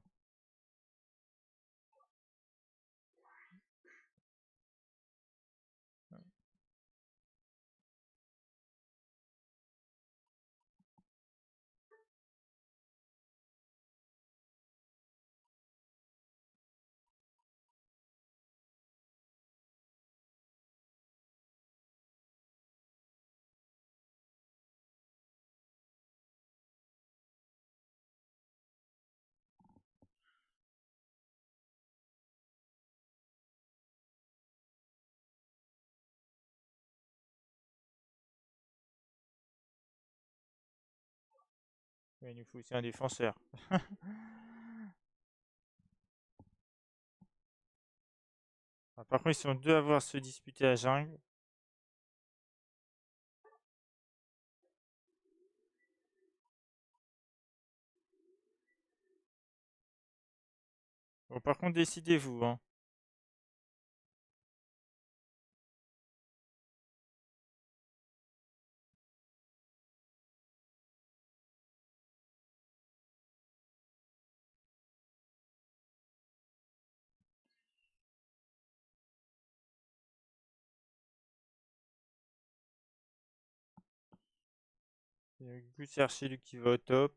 Il nous faut aussi un défenseur. Ah, par contre, ils sont deux à voir se disputer la jungle. Bon, par contre, décidez-vous, hein. Il y a Gus Archiduc qui va au top.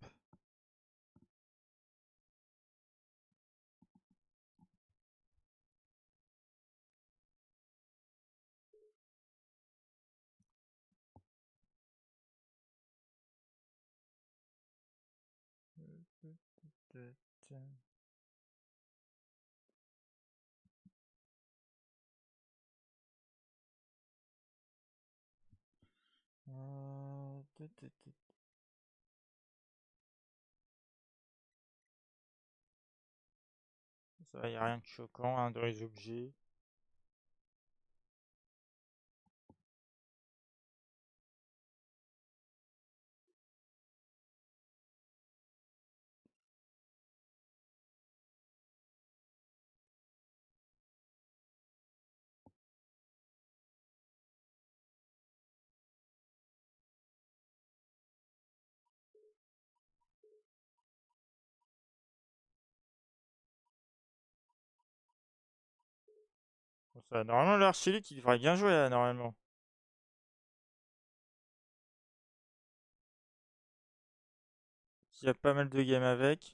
Ça va, il n'y a rien de choquant hein, dans les objets. Bon, ça, normalement, l'archiduc, il devrait bien jouer là, normalement. Il y a pas mal de games avec.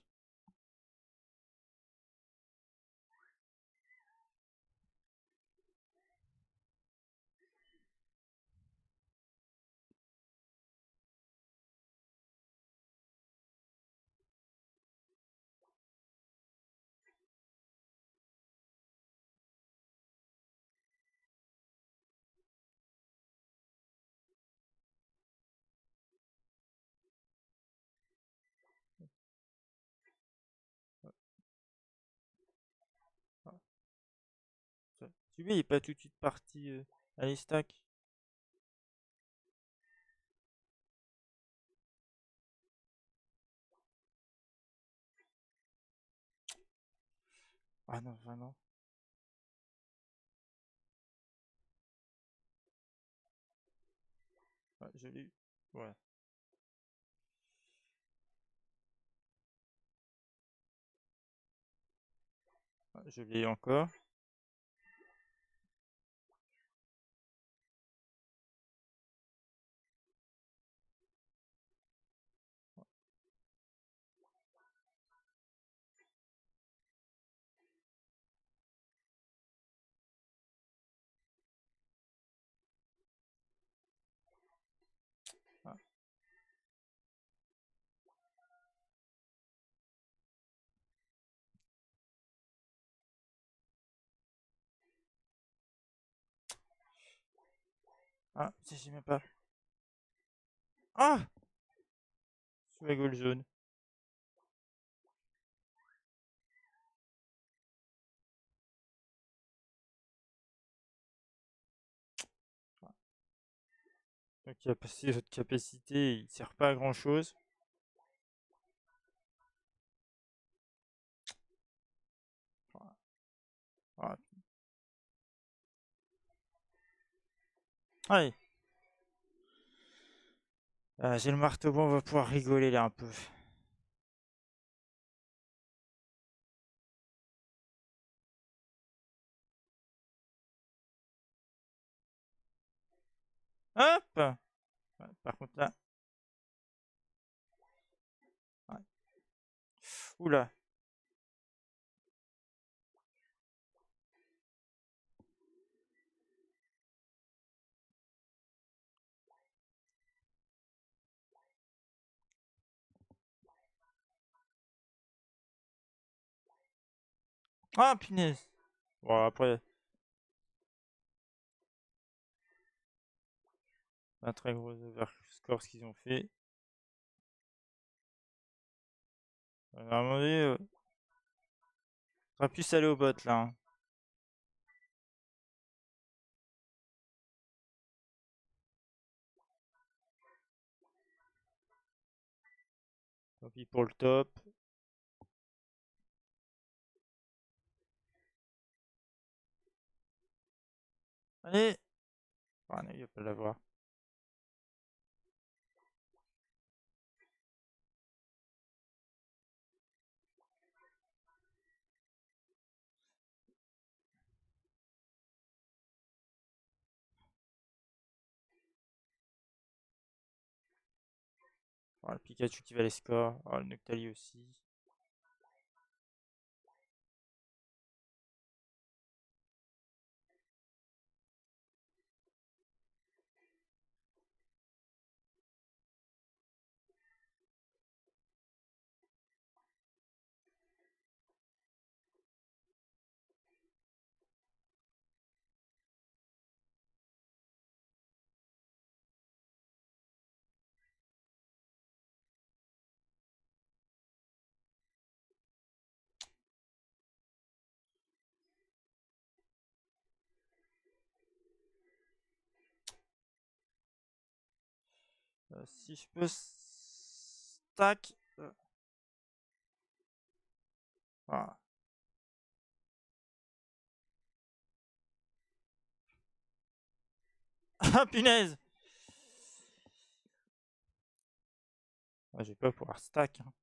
Ah, lui, il est pas tout de suite parti à l'estac. Ah non, vraiment. Ah, je l'ai eu. Ouais, ah, je l'ai eu encore. Ah, ah si, j'ai même pas. Ah! Sous la goal jaune. Donc il a passé votre capacité, il sert pas à grand chose. Ah, allez. Ah, j'ai le marteau bon, on va pouvoir rigoler là un peu. Hop! Ouais, par contre là. Ouais. Oula. Ah, punaise. Bon, après, un très gros overscore ce qu'ils ont fait. À un moment donné, on va plus aller au bot là, hein. Tant pis pour le top. Allez! Ah non, il va pas l'avoir. Oh, le Pikachu qui va les scores. Oh, le Noctali aussi. Si je peux stack. Ah. Ah, punaise! Ah, je vais pas pouvoir stack, hein.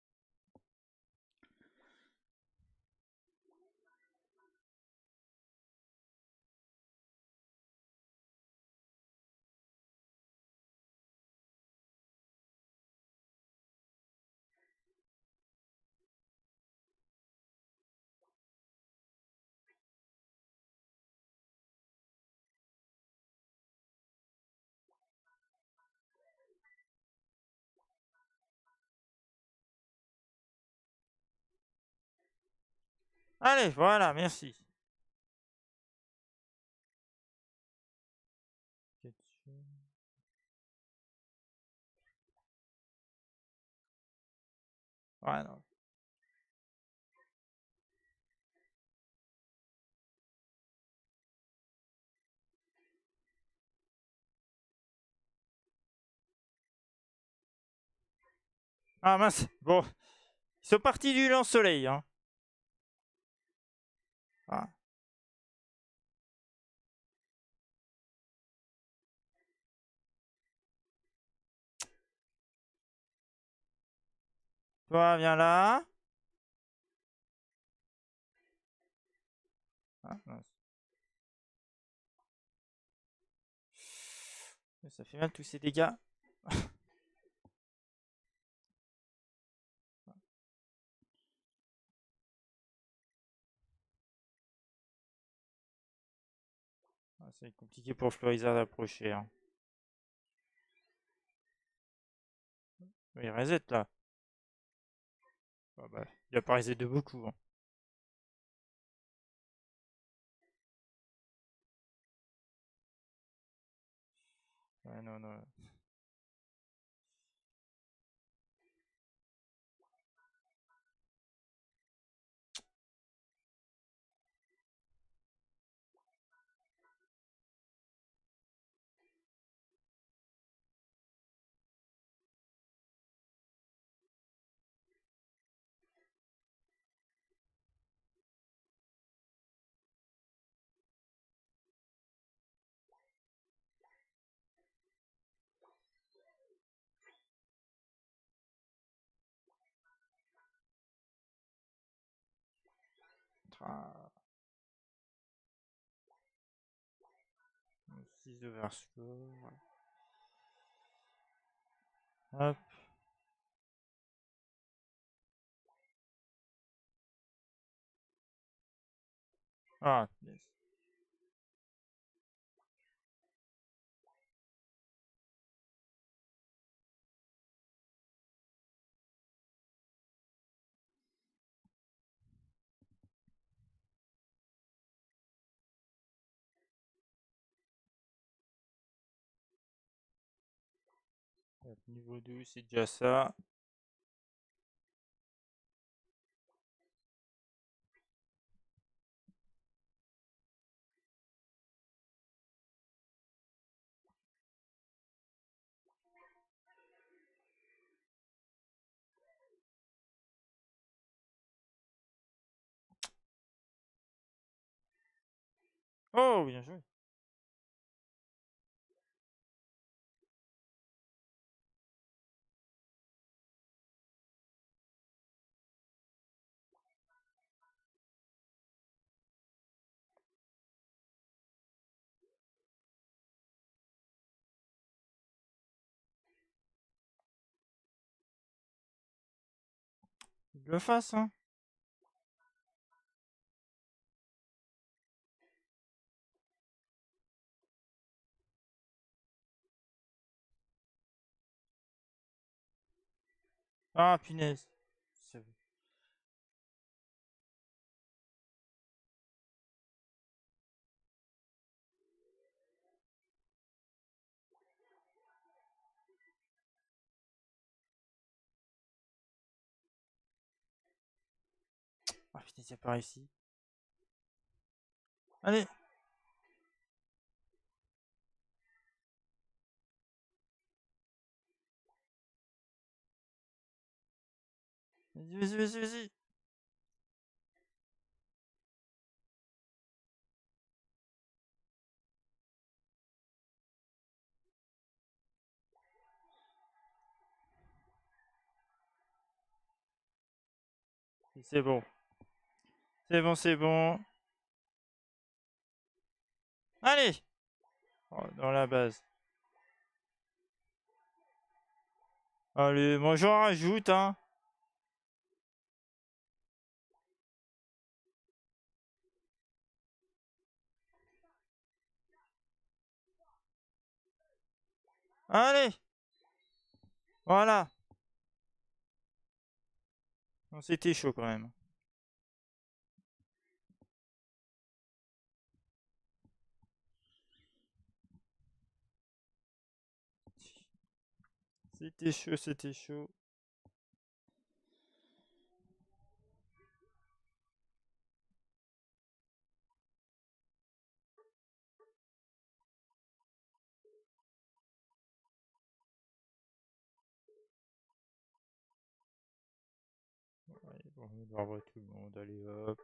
Allez, voilà, merci. Ouais, non. Ah mince, bon. Ils sont partis du lance-soleil, hein. Ah. Toi, viens là. Ah, mince. Ça fait mal tous ces dégâts. Ah, c'est compliqué pour Florizard d'approcher, hein. Il reset là. Ah bah, il a pas reset de beaucoup, hein. Ouais, non, non. Ah, 6 de Verscore. Hop. Ah, yes. Hop, niveau 2, c'est déjà ça. Oh, bien joué. Il le fasse, hein. Ah, punaise. C'est- Ah, putain, c'est pas réussi. Allez. Vas-y, vas-y, vas-y, vas-y. C'est bon. C'est bon, c'est bon. Allez. Oh, dans la base. Allez, moi j'en rajoute, hein. Allez. Voilà. Non, c'était chaud quand même. C'était chaud, c'était chaud. Allez, bon, on va revoir tout le monde. Allez, hop.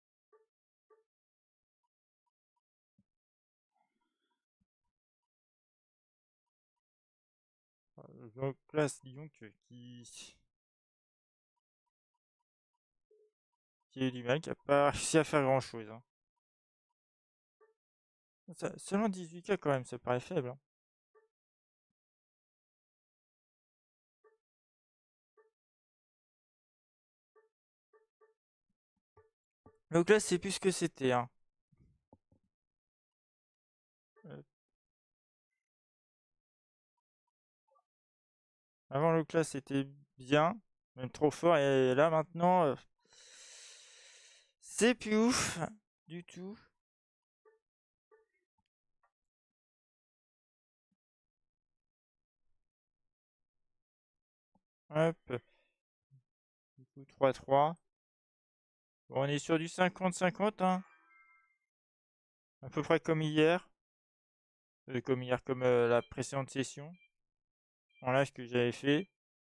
Donc là, Lyon qui a eu du mal, qui a pas réussi à faire grand chose, hein. Seulement 18K quand même, ça paraît faible, hein. Donc là, c'est plus ce que c'était, hein. Euh, Avant le class c'était bien, même trop fort, et là maintenant, c'est plus ouf du tout. Hop, du coup 3-3. Bon, on est sur du 50-50, hein. À peu près comme hier. Comme la précédente session. En live que j'avais fait.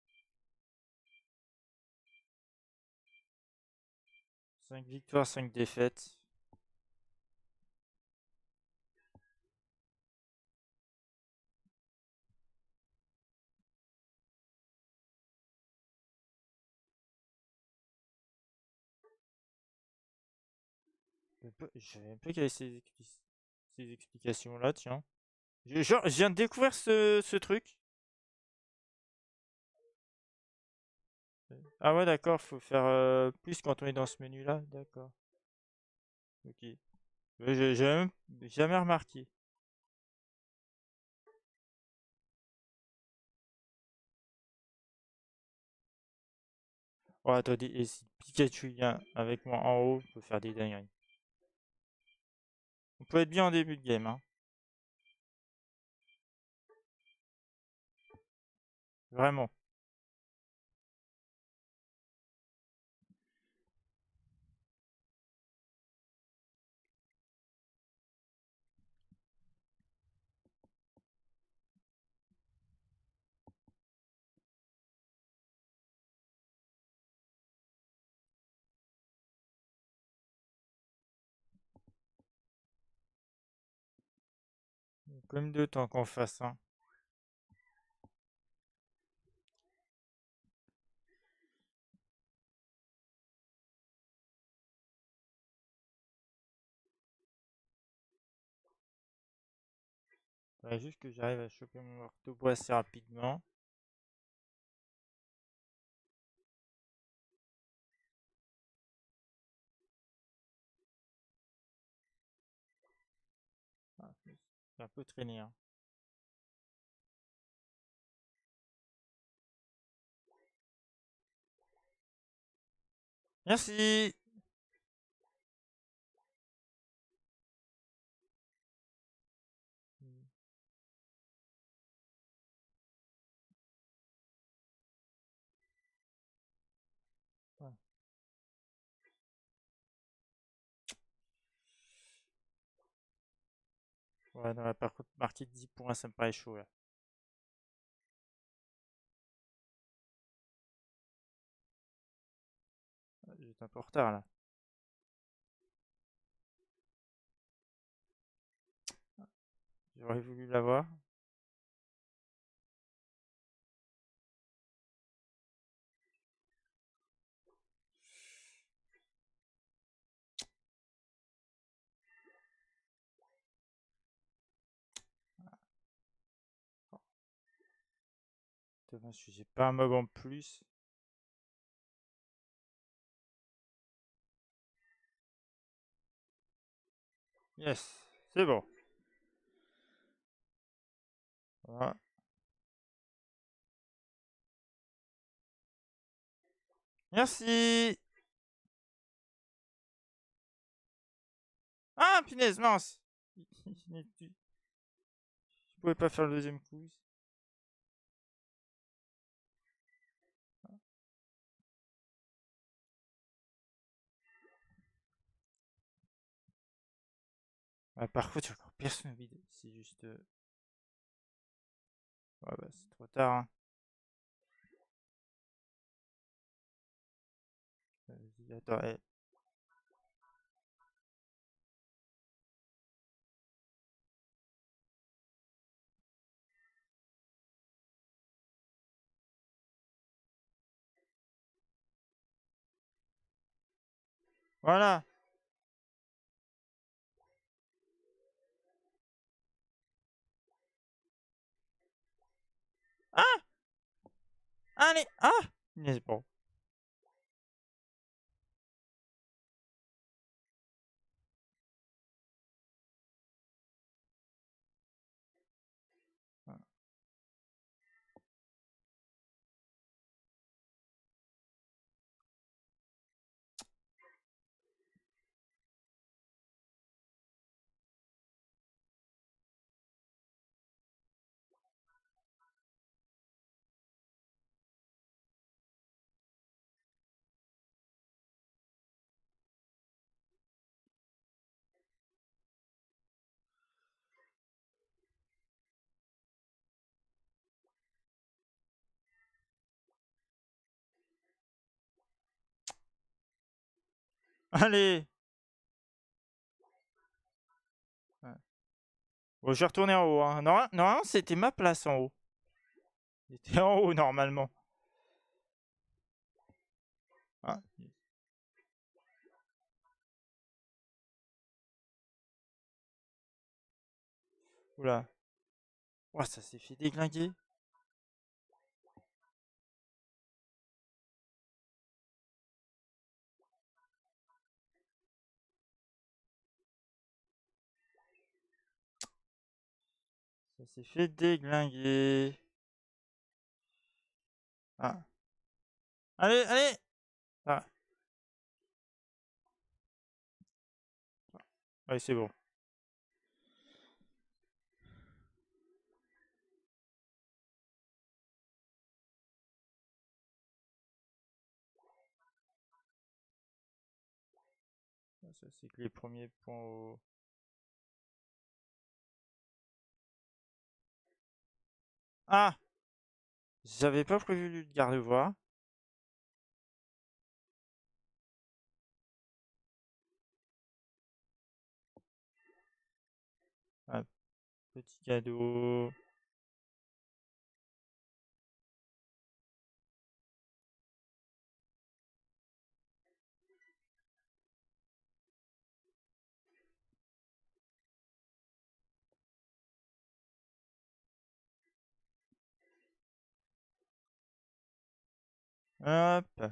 5 victoires, 5 défaites. Je savais même pas qu'il y avait ces explications-là, tiens. Je viens de découvrir ce truc. Ah ouais, d'accord, faut faire plus quand on est dans ce menu-là. D'accord. Ok. J'ai même jamais remarqué. Oh, attendez, et si Pikachu vient avec moi en haut, on peut faire des dingueries. On peut être bien en début de game, hein. Vraiment. quand même 2 tant qu'on fasse, hein. Faudrait juste que j'arrive à choper mon marteau assez rapidement. Ah, j'ai un peu traîné, hein. Merci! Ouais, ouais, non, là, par contre, marquer 10 points, ça me paraît chaud, là. J'étais un peu en retard, là. J'aurais voulu l'avoir. Dommage que j'ai pas un mob en plus. Yes, c'est bon. Voilà. Merci! Ah, punaise, mince! Je pouvais pas faire le deuxième coup. Ah, par contre, j'ai encore personne vide. C'est juste. Ouais, bah, c'est trop tard, hein. Vas-y, attends, eh. Voilà! Ah! Allez! Ah! Punaise, bon. Allez! Ouais. Bon, je vais retourner en haut, hein. Normalement, c'était ma place en haut. J'étais en haut, normalement. Ah, oula. Ouah, ça s'est fait déglinguer. Ça s'est fait déglinguer. Ah. Allez, allez! Ah. Ouais, c'est bon. Ça, c'est que les premiers points au... Ah! J'avais pas prévu le garde-voie. Ah, Petit cadeau. Hop.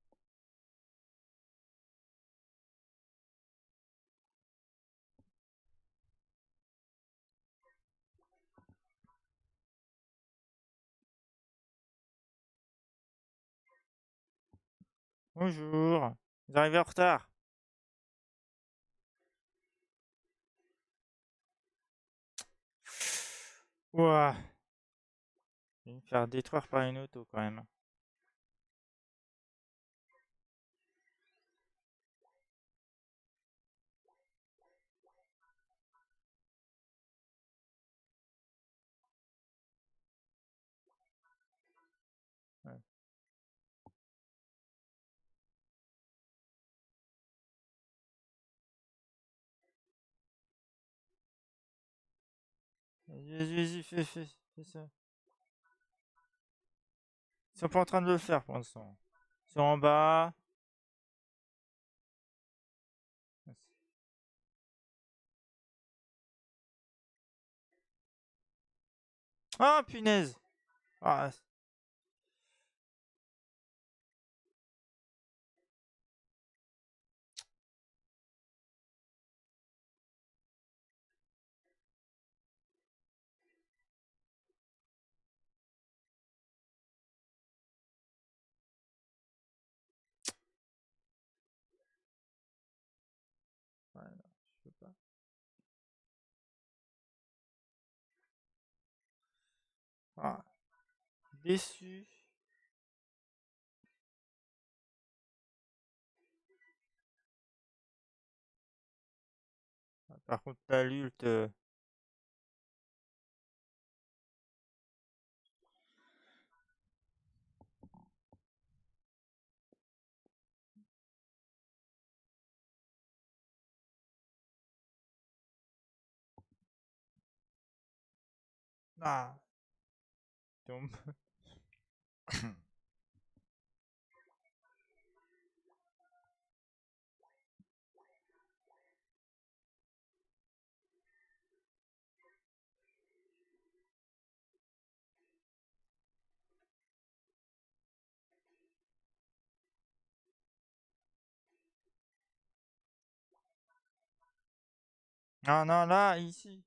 Bonjour. Vous arrivez en retard. Ouah. Je vais me faire détruire par une auto quand même. Ouais. Vas-y, fais ça. Ils sont pas en train de le faire pour l'instant. Ils sont en bas. Ah, punaise. Ah, ouais, non, je peux pas. Ah, déçu. Ah, par contre, la lutte. Ah, tombe. Non, non, là, ici.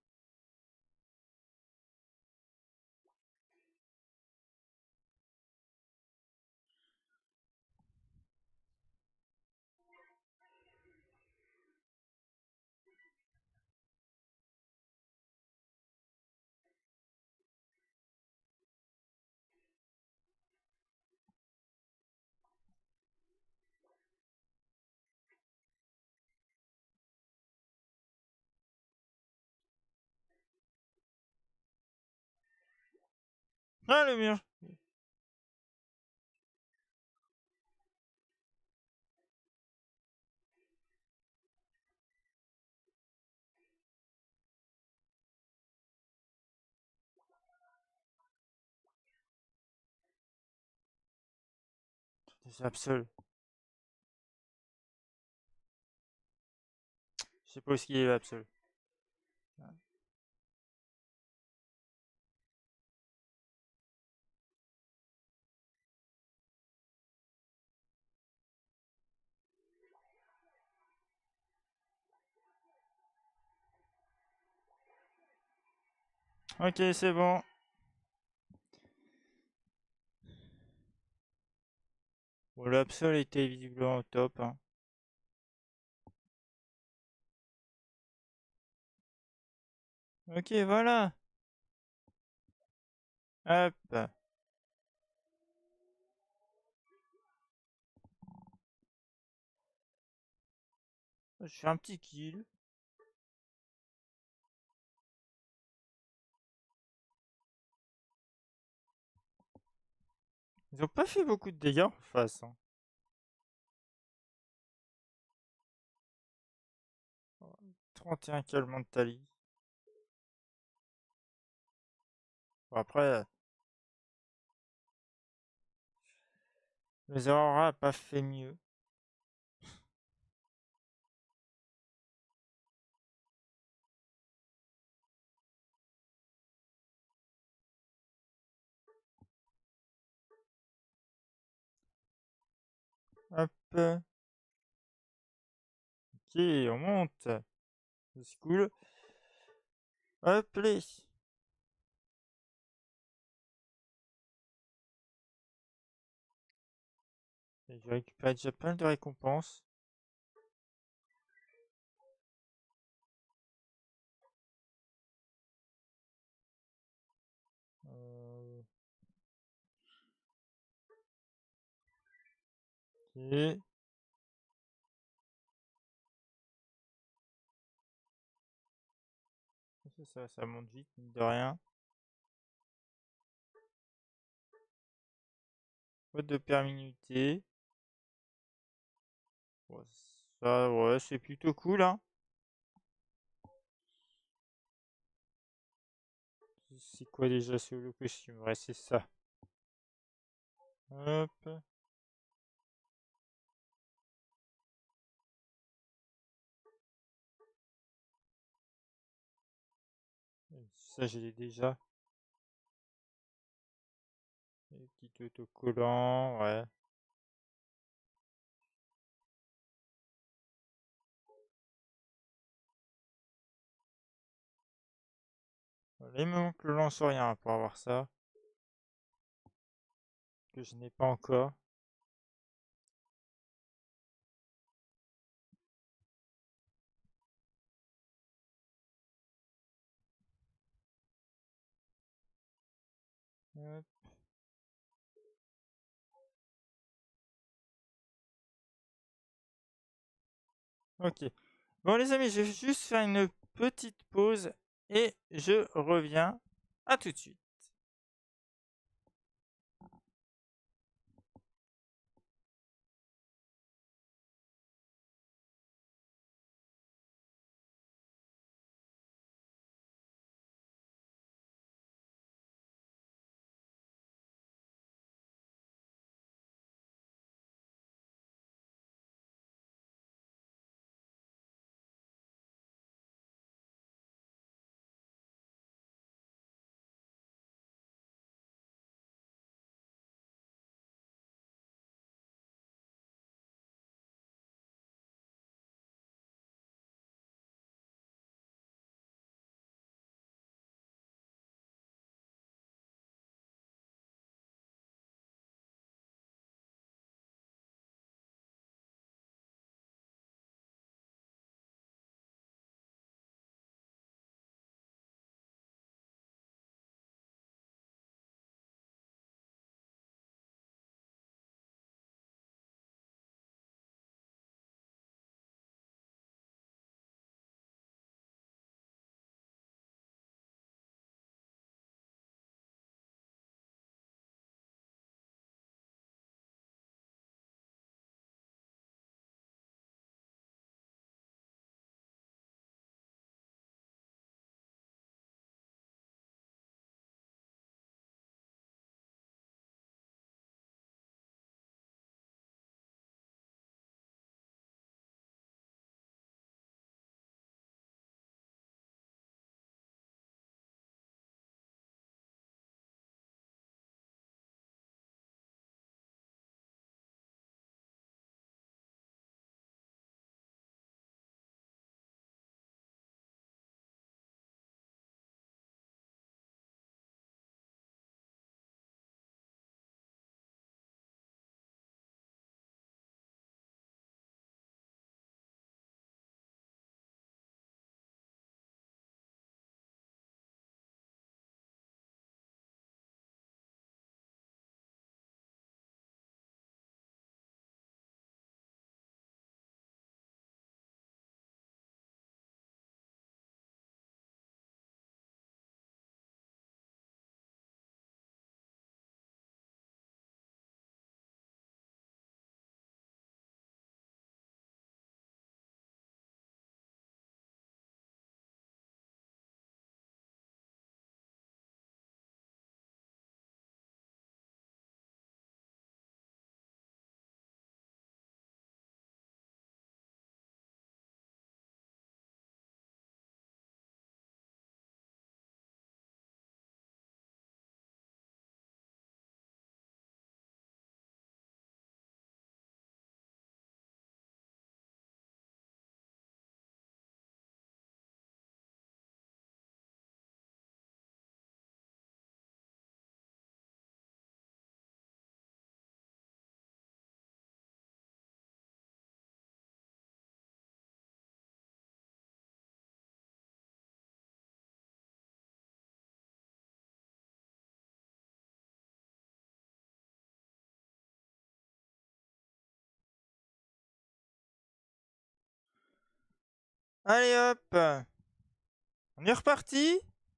Ah, le mur. C'est absolu. Je sais pas où ce qu'il est, absolu. Ok, c'est bon. Bon, l'absol était visiblement au top, hein. Ok, voilà. Hop. Je fais un petit kill. Ils ont pas fait beaucoup de dégâts en face, hein. 31 kills Mentally. Bon, après, les Aurora a pas fait mieux. Hop. Ok, on monte. C'est cool. Hop, les. Et je récupère déjà plein de récompenses. Euh, ok. C'est ça, ça monte vite, mine de rien. Boîte de perminutée. Ouais, ça, ouais, c'est plutôt cool, hein. C'est quoi déjà ce le costume? Ouais, c'est ça. Hop. Ça, je l'ai déjà. Les petits autocollants, ouais. Il me manque le lance-rien pour avoir ça. Que je n'ai pas encore. Hop. Ok. Bon, les amis, je vais juste faire une petite pause et je reviens. À tout de suite. Allez hop. On est reparti.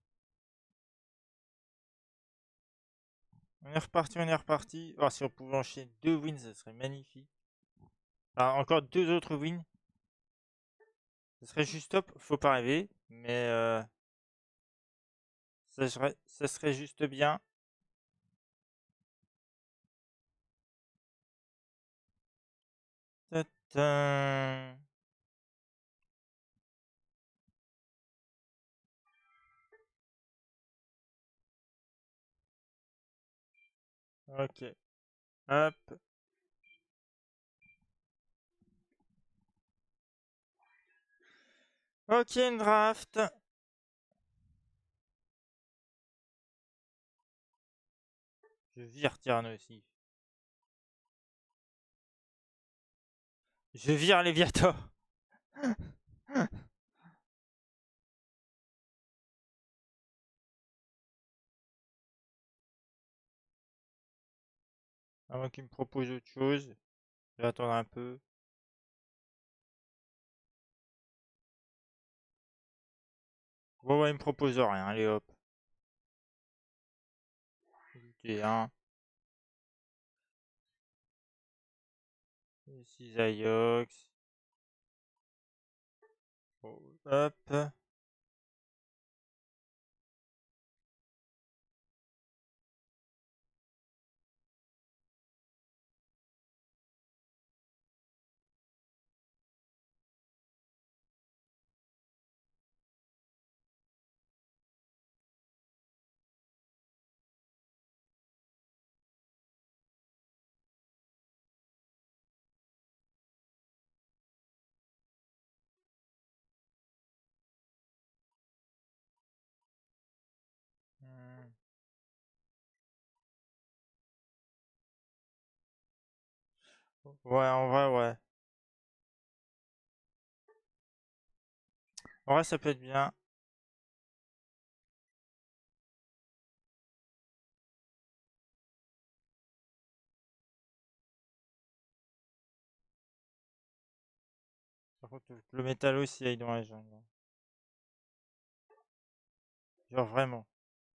On est reparti, on est reparti. Oh, si on pouvait enchaîner 2 wins, ça serait magnifique. Ah, encore 2 autres wins. Ce serait juste top. Faut pas rêver. Mais ça serait juste bien. Ta-ta. Ok. Hop. Ok, une draft. Je vire Tyrannus aussi. Je vire Léviator. Avant qu'il me propose autre chose. Je vais attendre un peu. Bon, ouais, il me propose rien. Allez hop. Ok, hein. Cisaillux. Oh, hop. Hmm. Ouais, en vrai, ouais. En vrai, ça peut être bien. Par contre, le métal aussi aille dans la jungle. Genre vraiment.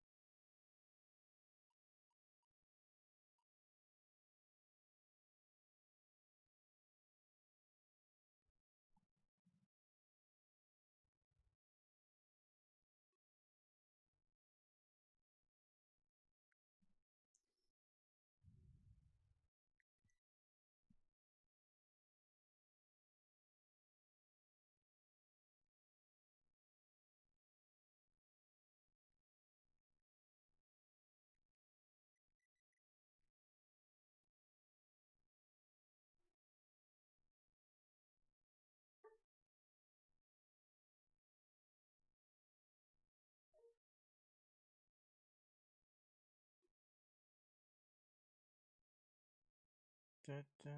Ta-ta.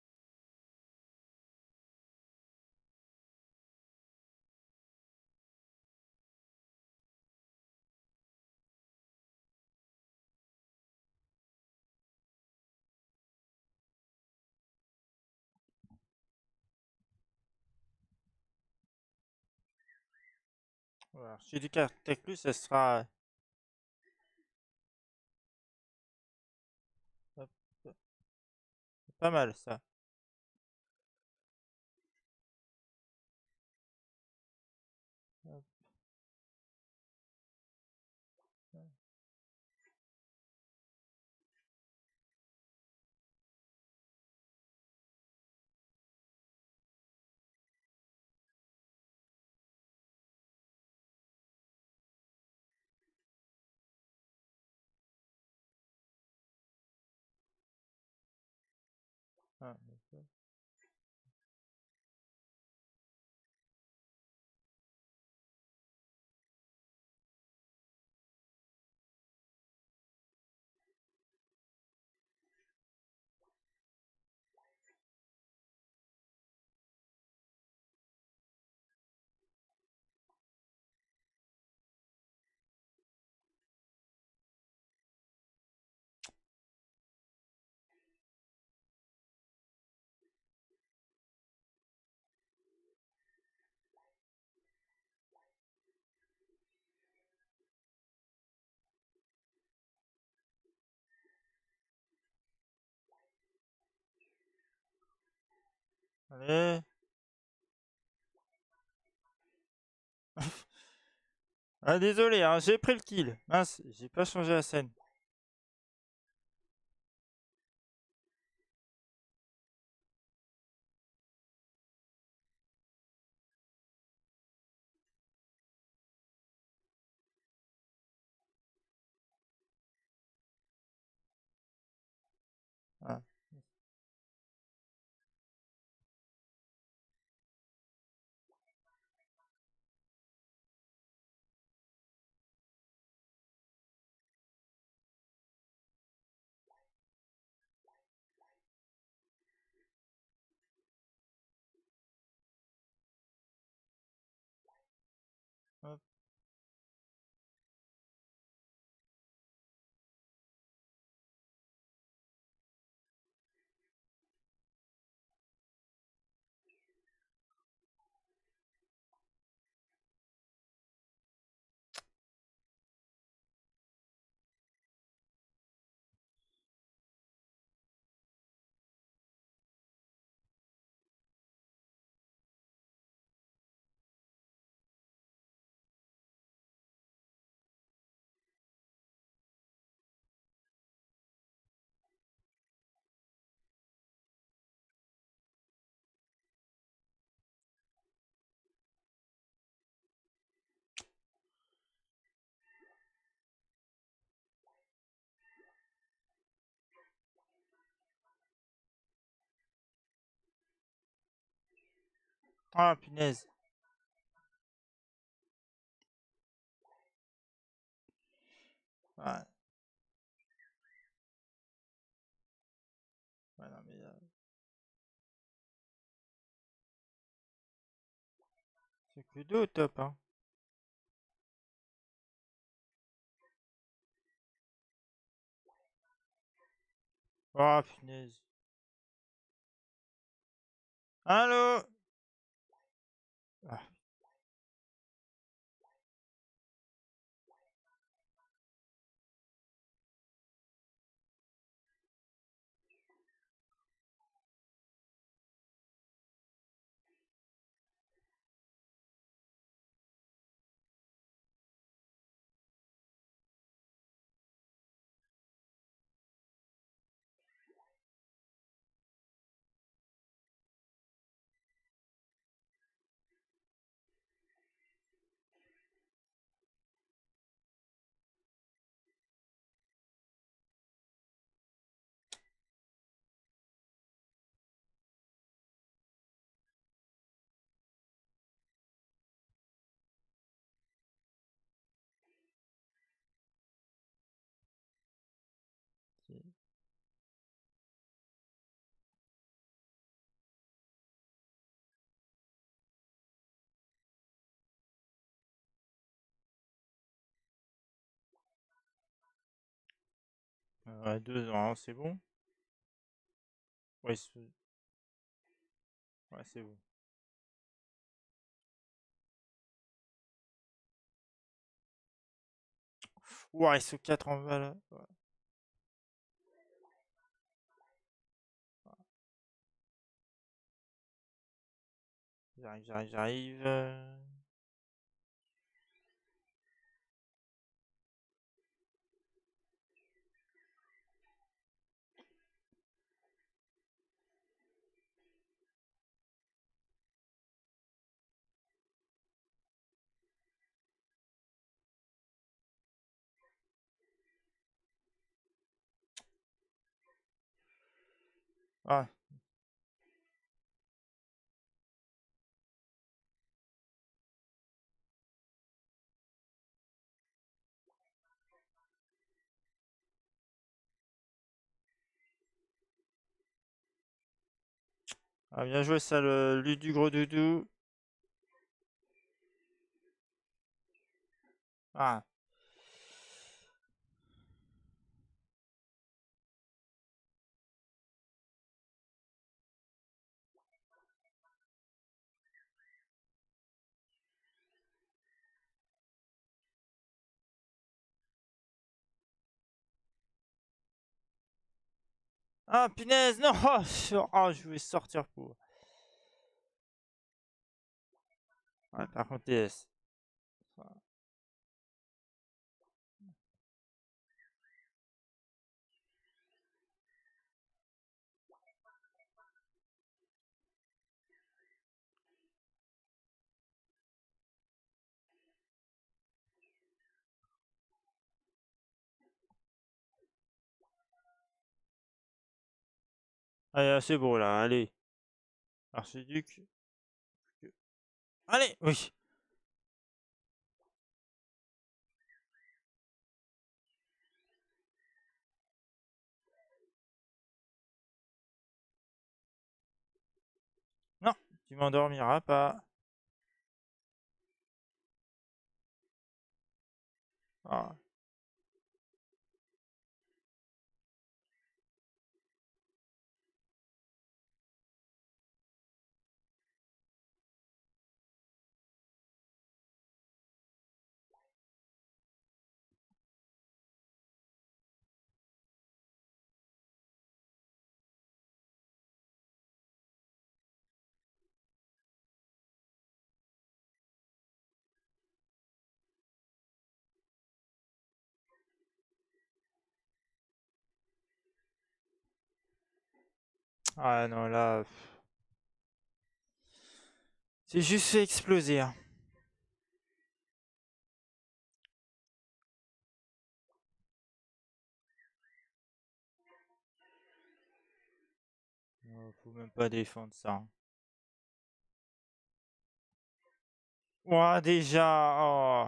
Voilà. Si du Tech ça sera. Hop, hop. Pas mal ça. Hop, hop. Ah, d'accord. Allez. Ah, désolé, hein, j'ai pris le kill. Mince, j'ai pas changé la scène. Ah, hop. Ah, punaise. Ouais, ouais, non, mais c'est que deux au top, hein. Oh, punaise. Allô? Ah, c'est- 2 ans, c'est bon? Ouais, ouais, c'est bon. Ouais, ils sont 4 en bas là. Ouais. J'arrive, j'arrive, j'arrive. Ah, ah, bien joué ça, le lui du gros doudou. Ah, ah, punaise, non! Oh, je vais sortir pour. Ouais, par contre, TS. Allez, c'est beau là, allez. Archiduc. Allez, oui. Non, tu m'endormiras pas. Ah. Ah non, là. C'est juste fait exploser, hein. Faut même pas défendre ça, hein. Ouah, déjà. Oh.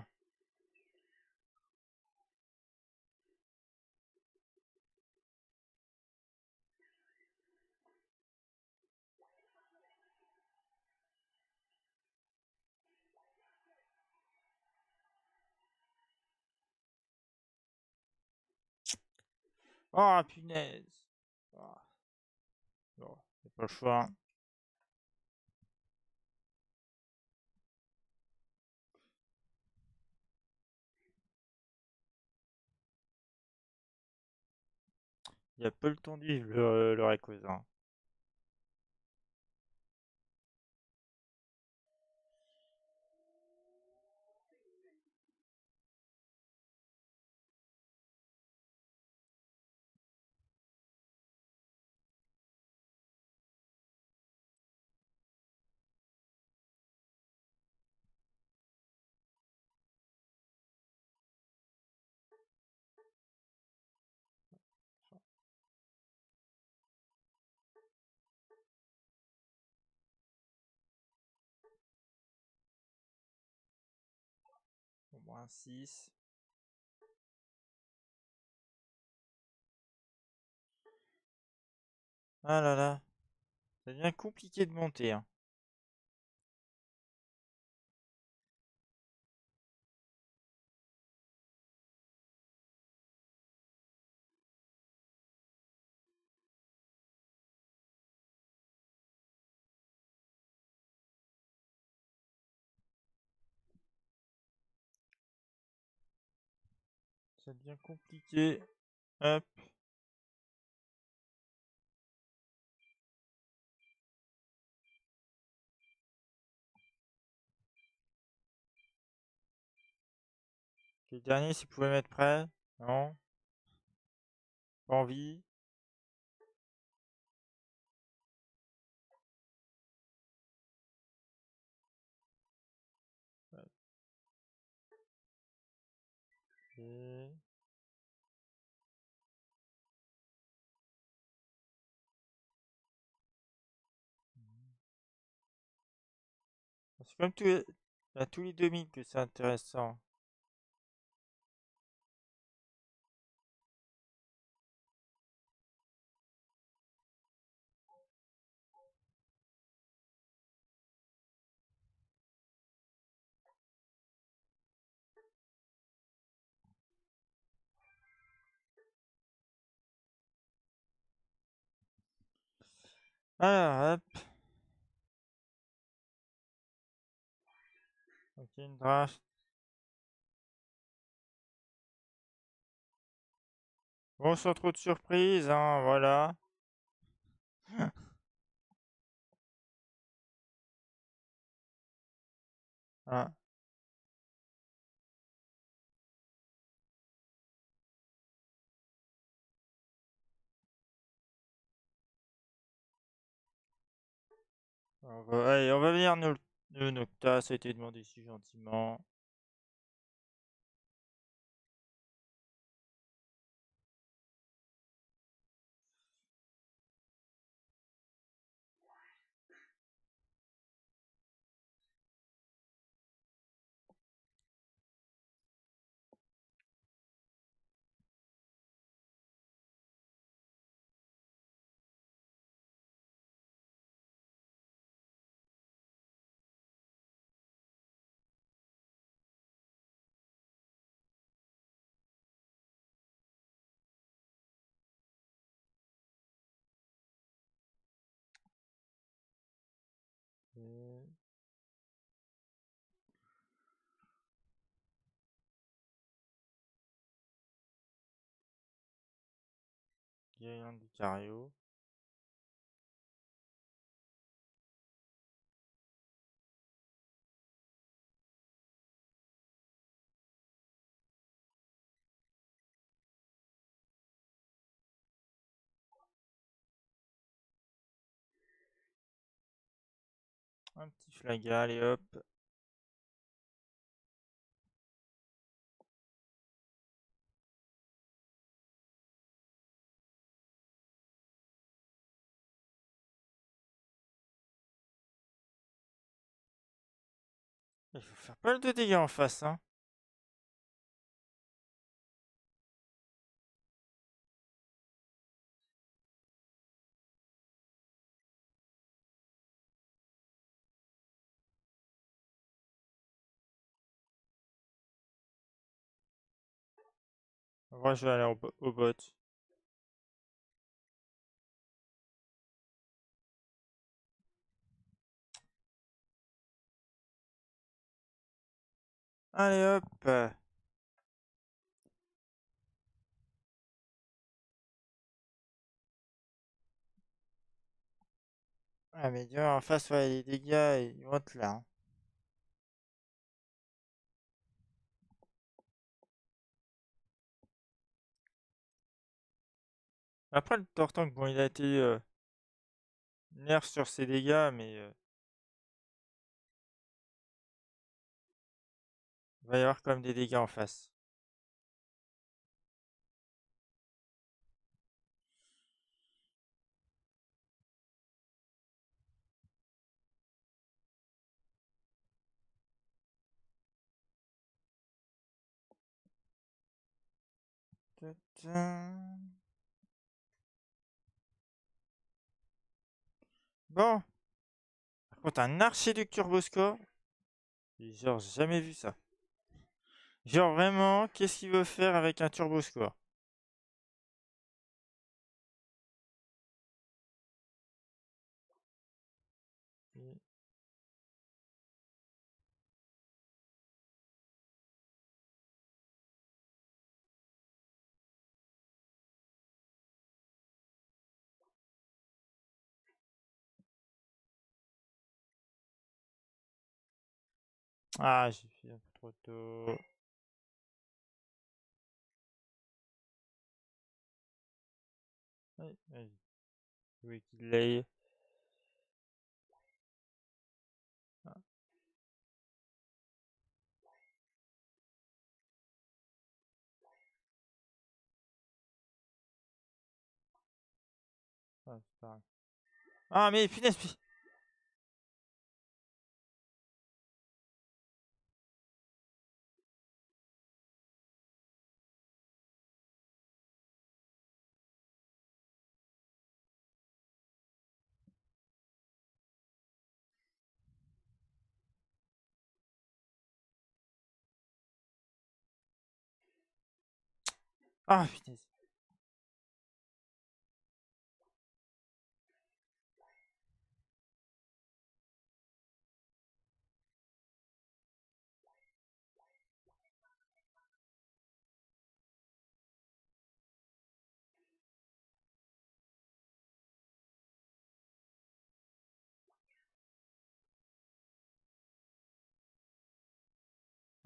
Oh, punaise. Ah. Bon, c'est pas le choix, hein. Il y a peu le temps de vivre le Rayquaza. Au moins 6. Ah là là. Ça devient compliqué de monter, hein. Ça devient compliqué. Hop. Le dernier, s'il pouvait mettre prêt. Non. Pas envie. Ok. C'est comme à tous les 2000 que c'est intéressant. Alors, hop. Ok, une draft. Bon, sans trop de surprises, hein, voilà. Voilà. Allez, on va venir Nocta, ça a été demandé si gentiment. Euh, Guérillon du Cario. Un petit flagal et hop. Il faut faire pas mal de dégâts en face, hein. Moi, je vais aller au bot. Allez hop. Ah, mais Dieu, en face, ouais, les dégâts, ils vont être là, hein. Après, le Tortank, bon, il a été nerf sur ses dégâts, mais il va y avoir quand même des dégâts en face. Tadam. Bon, par contre, un archiduc Turboscore. Genre, j'ai jamais vu ça. Genre, vraiment, qu'est-ce qu'il veut faire avec un Turboscore? Ah, j'ai fait un peu trop tôt. Ouais, vas-y. Oui, qu'il l'ait. Ah, ah, c'est pareil. Ah, mais punaise, ah, punaise.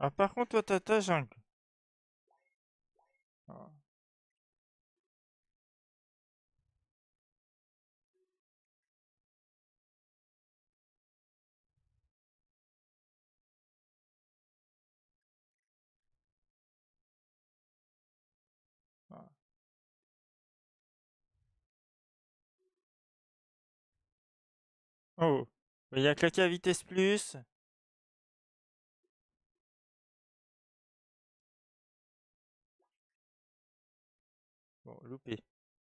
Ah, par contre, toi, t'as ta jungle. Ah, ah. Oh. Il y a claqué à vitesse plus. Bon, loupé.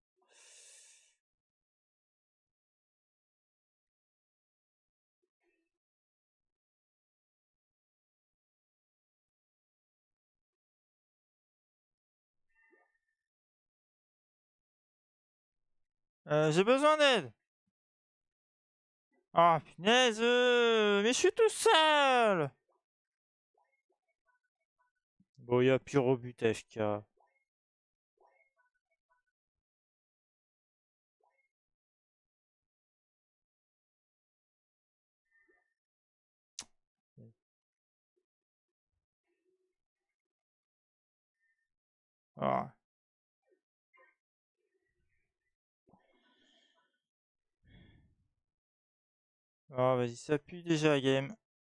J'ai besoin d'aide. Ah, punaise, mais je suis tout seul. Bon, il y a pire au but FK. Ah, ah vas-y, ça pue déjà, game.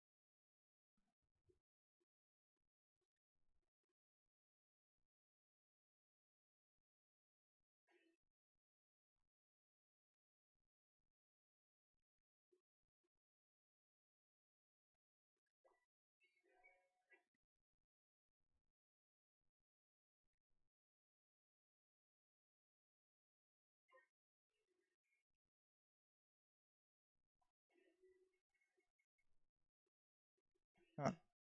Ah,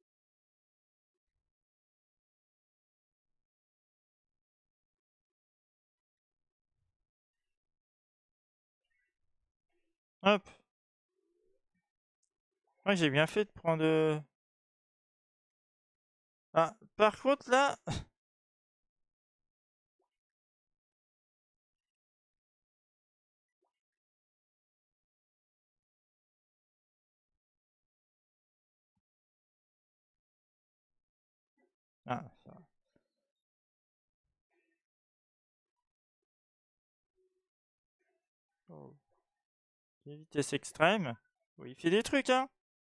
hop. Ouais, j'ai bien fait de prendre. Ah, par contre, là. Ah, ça va. Oh. Vitesse extrême. Oui, il fait des trucs, hein.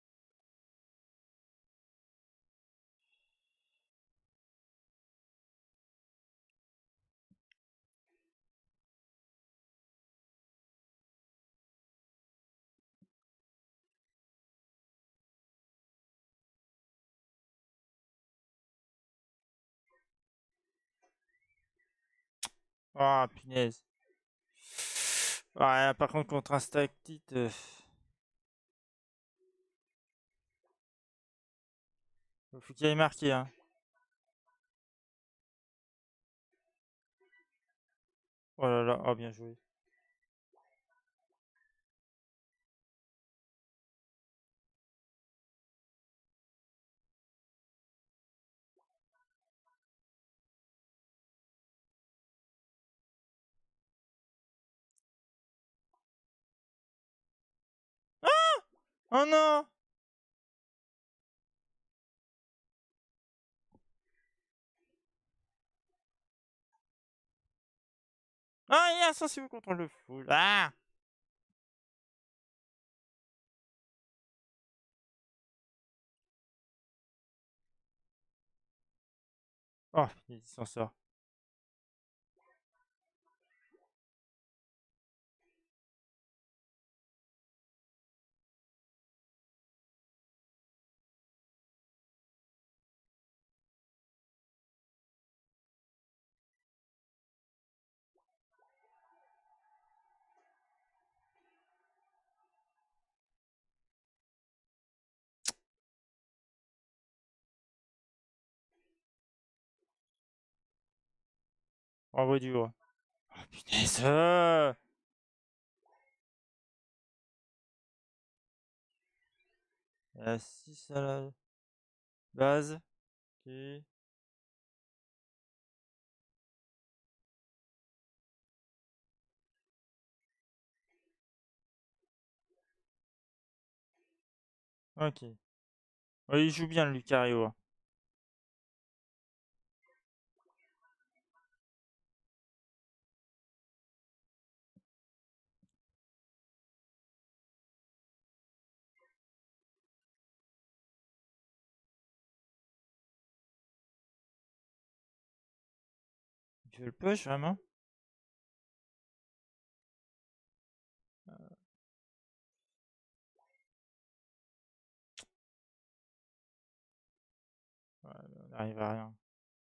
Ah, punaise. Ouais, par contre, contre un stactite. Faut qu'il aille marquer, hein. Oh là là, oh, bien joué. Oh non! Ah, il est insensible contre le full. Ah! Oh, il s'en sort. Envoie du gros. Oh, punaise! Il y a 6 à la base. Ok. Ok. Ouais, il joue bien le Lucario, hein. Tu veux le push vraiment? Ouais, on n'arrive à rien.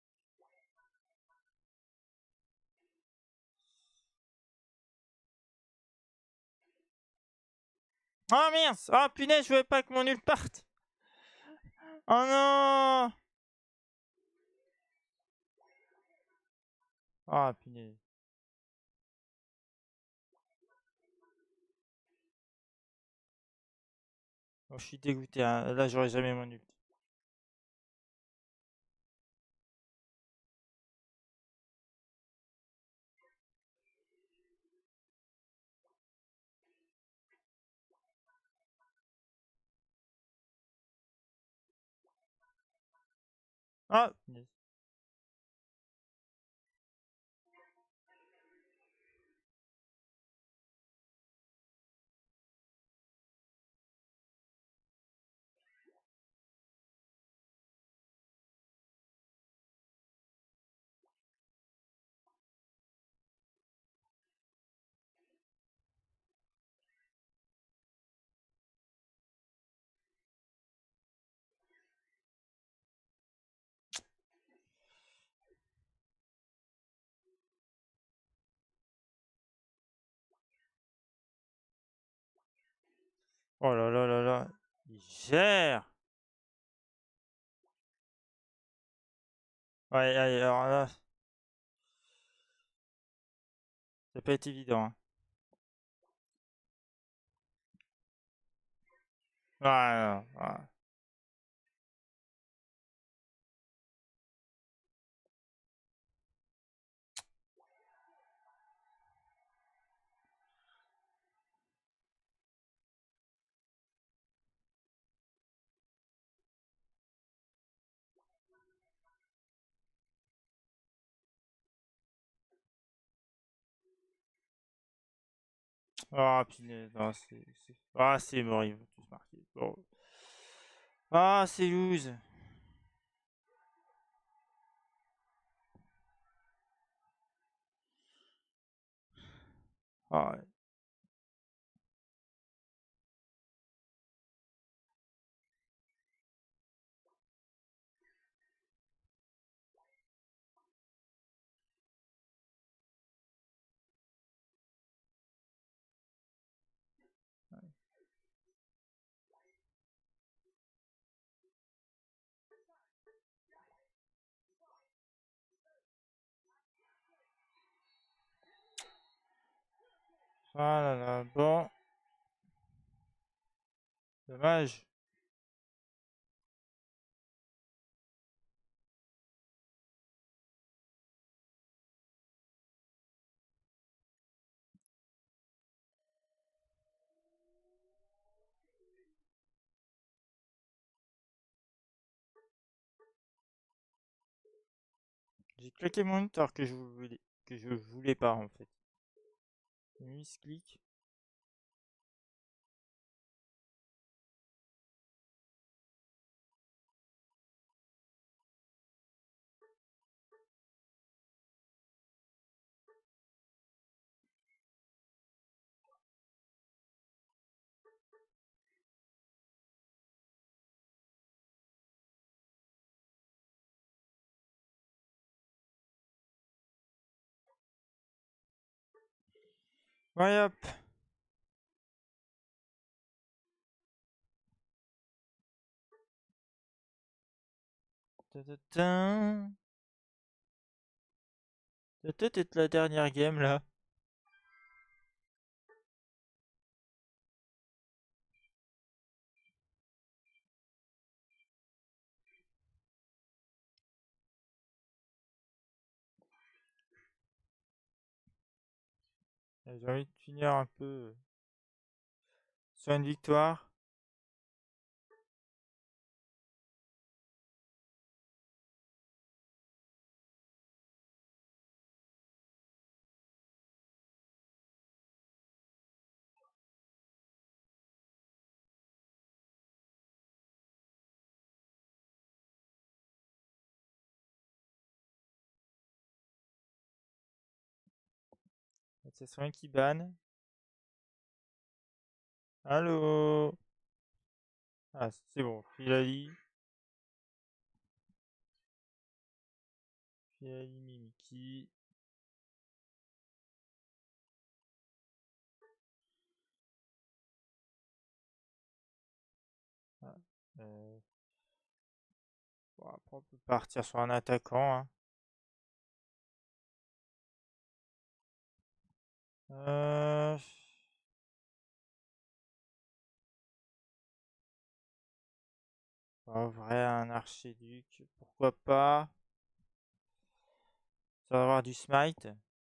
Oh mince! Oh punaise, je voulais pas que mon nul parte! Oh non! Oh punaise. Oh, je suis dégoûté, hein. Là, j'aurais jamais mon ult. Ah punaise. Oh là là là là. Il gère! Ouais, allez, alors là, ça peut être évident, hein. Ouais, non, ouais. Ah punaise, non, Ah, c'est mort, ils vont tous marquer. Bon. Ah, c'est loose. Ah, ouais. Ah là là, bon, dommage. J'ai claqué mon ult alors que je voulais pas en fait. Misclick. Ouais, hop. Ta-ta-ta. Ça peut être la dernière game là. J'ai envie de finir un peu sur une victoire. ça serait un qui banne. Allô? Ah, c'est bon. Filali. Filali Mimiki. Ah, euh, bon, après, on peut partir sur un attaquant, hein. Euh... En vrai, un archiduc, pourquoi pas? Ça va avoir du smite.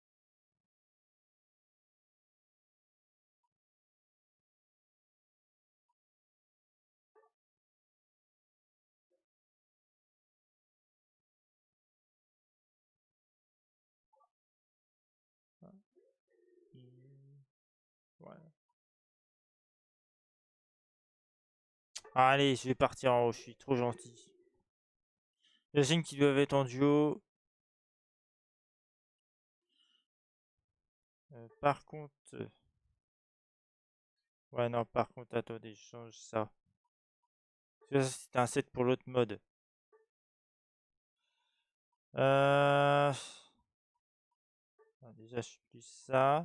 Ouais. Allez, je vais partir en haut, je suis trop gentil. J'imagine qu'ils doivent être en duo. Par contre... Ouais, non, par contre, attendez, je change ça. Ça, c'était un set pour l'autre mode. Euh... Déjà, je suis plus ça.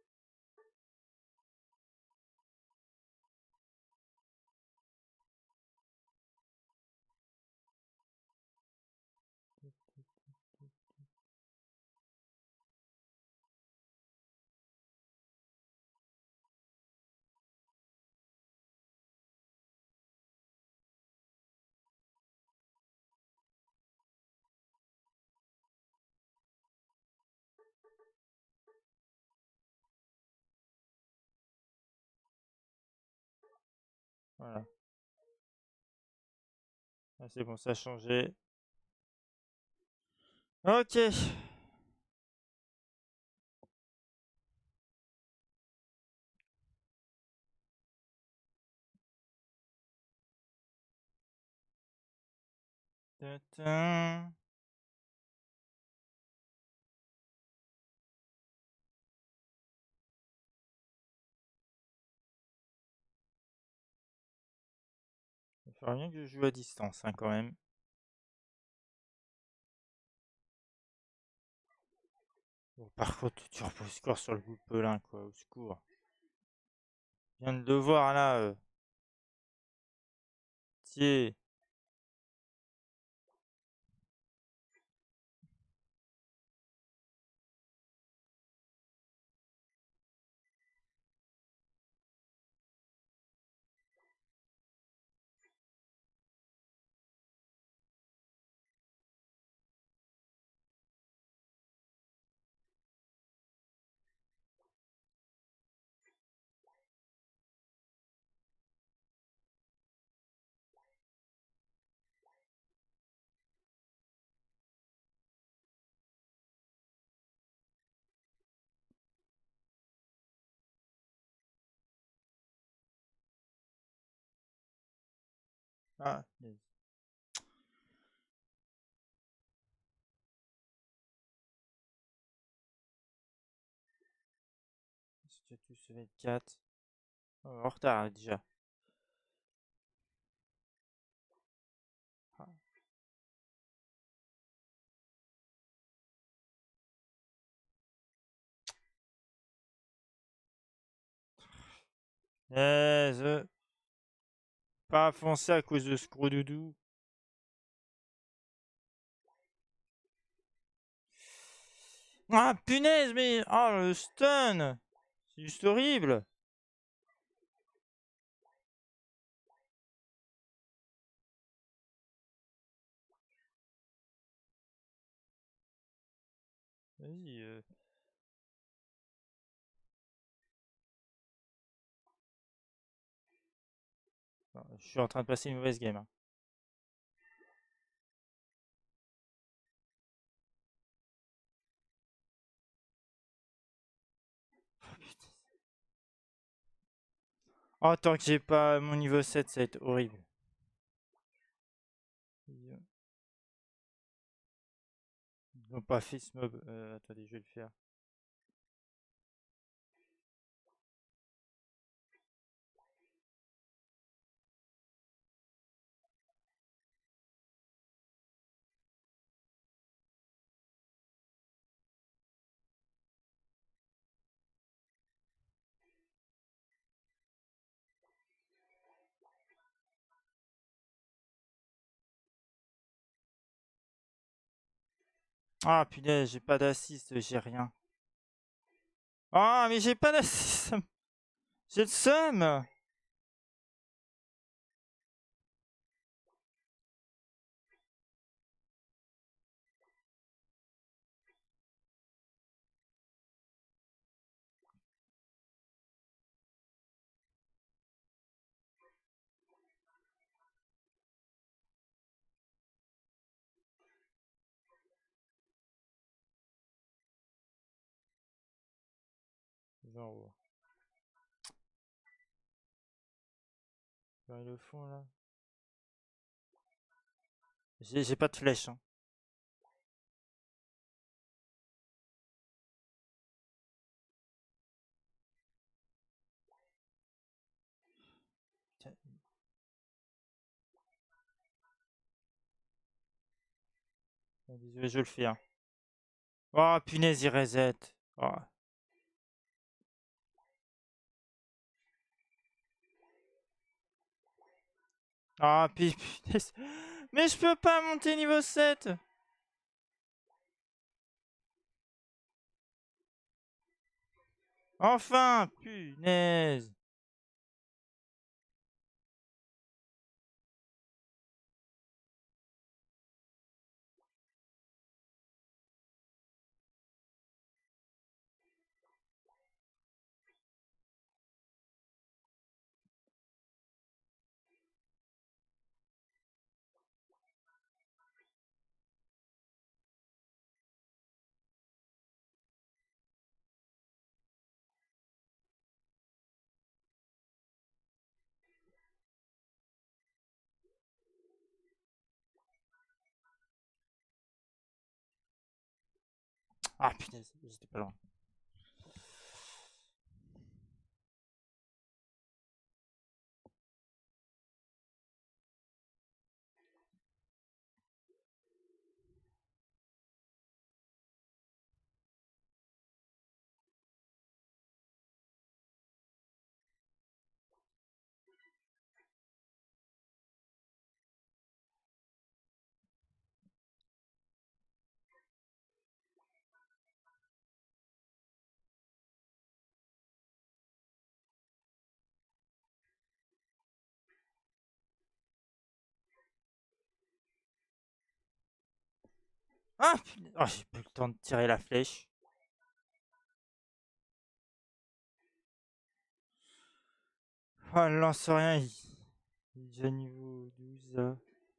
Voilà. Ah, c'est bon, ça a changé. Ok. Tintin. Il faut rien que je joue à distance, hein, quand même. Bon, par contre, tu reposes score sur le Goupelin, quoi, au secours. Je viens de le voir, là. Tiens. Ah, yes. Status 24. Oh, en retard, là, déjà. Ah. Yes. Pas foncé à cause de Scroodoudou. Ah, punaise, mais... Oh, le stun. C'est juste horrible. Vas-y. Non, je suis en train de passer une mauvaise game, hein. Oh, putain. Oh, tant que j'ai pas mon niveau 7, ça va être horrible. Ils n'ont pas fait ce mob. Attendez, je vais le faire. Ah punaise, j'ai pas d'assist, j'ai rien. Ah mais j'ai pas d'assist. J'ai le seum. Genre, vers le fond là. J'ai pas de flèche. Hein. Tiens, désolé, je le fais. Hein. Oh punaise, il reset. Oh. Ah punaise. Mais je peux pas monter niveau 7. Enfin, punaise. Ah punaise, j'étais pas loin. Ah punaise. Oh, j'ai plus le temps de tirer la flèche. Oh, le lance-rien, il est déjà niveau 12.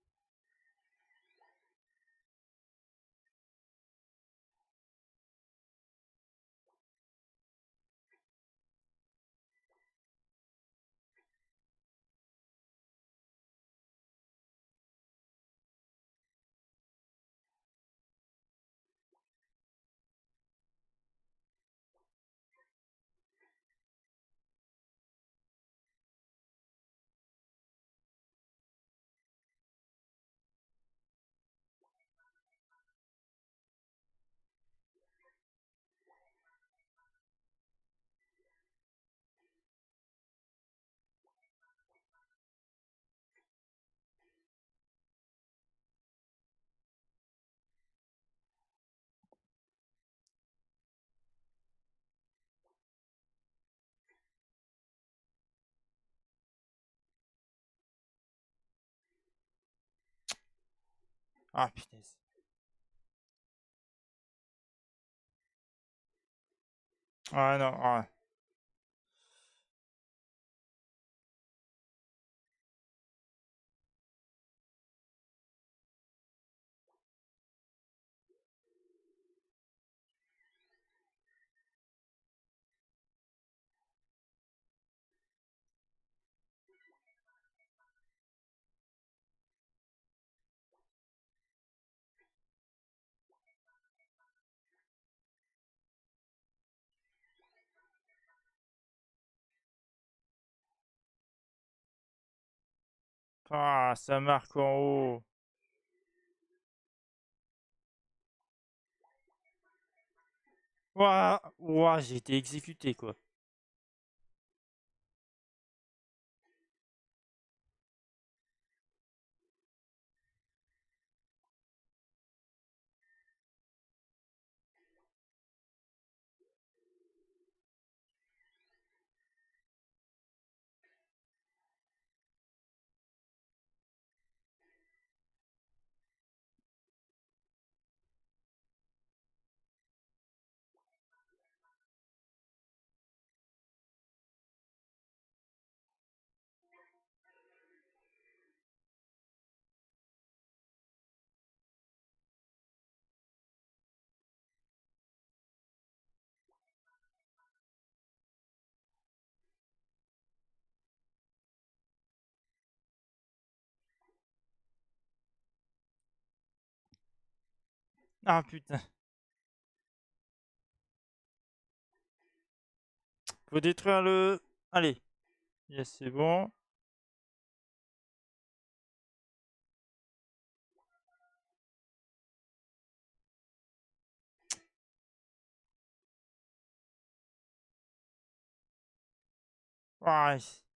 Ah punaise. Ah non, ah. Ah, ça marque en haut. Ouah, ouah, j'ai été exécuté quoi. Ah putain. Faut détruire le... Allez. Yes, c'est bon. Ouais.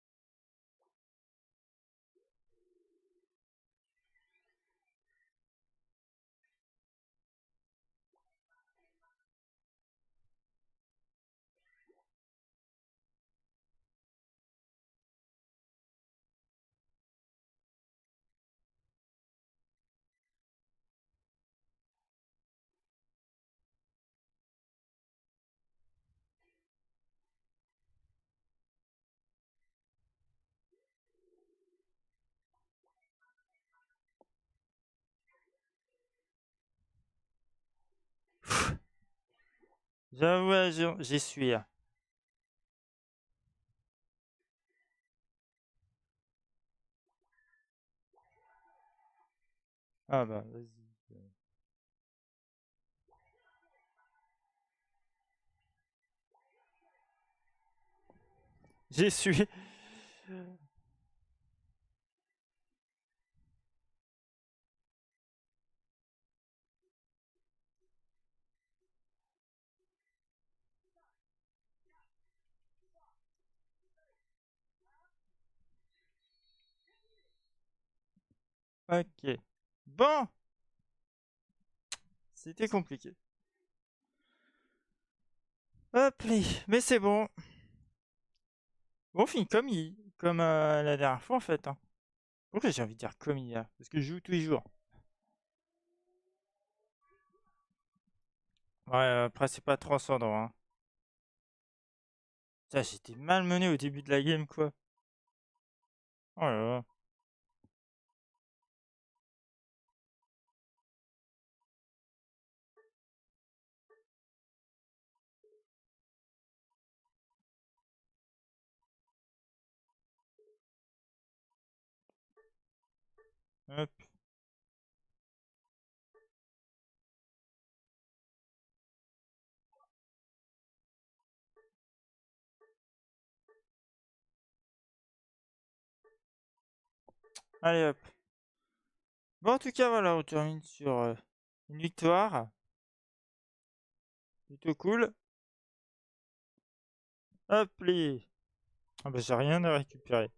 J'avoue, ouais, j'y suis. Ah bah, vas-y. J'y suis. Ok. Bon, c'était compliqué. Hop, mais c'est bon. Bon, on finit comme la dernière fois en fait. Hein. Pourquoi j'ai envie de dire comme hier? Parce que je joue tous les jours. Ouais, après c'est pas transcendant. Hein. Putain, j'étais malmené au début de la game quoi. Oh là là. Hop. Allez hop. Bon, en tout cas, voilà, on termine sur une victoire. Plutôt cool. Hop, les. Ah bah, j'ai rien à récupérer.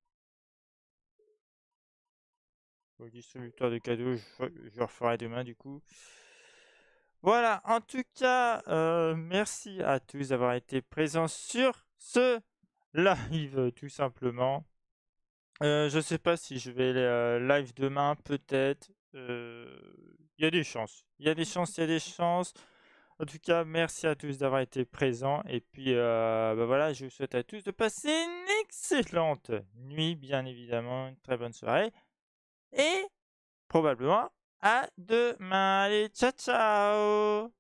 Au distributeur de cadeaux, je referai demain du coup. Voilà, en tout cas, merci à tous d'avoir été présents sur ce live, tout simplement. Je sais pas si je vais live demain, peut-être. Il y a des chances. Il y a des chances, il y a des chances. En tout cas, merci à tous d'avoir été présents. Et puis, bah voilà, je vous souhaite à tous de passer une excellente nuit, bien évidemment, une très bonne soirée. Et probablement à demain. Allez, ciao, ciao!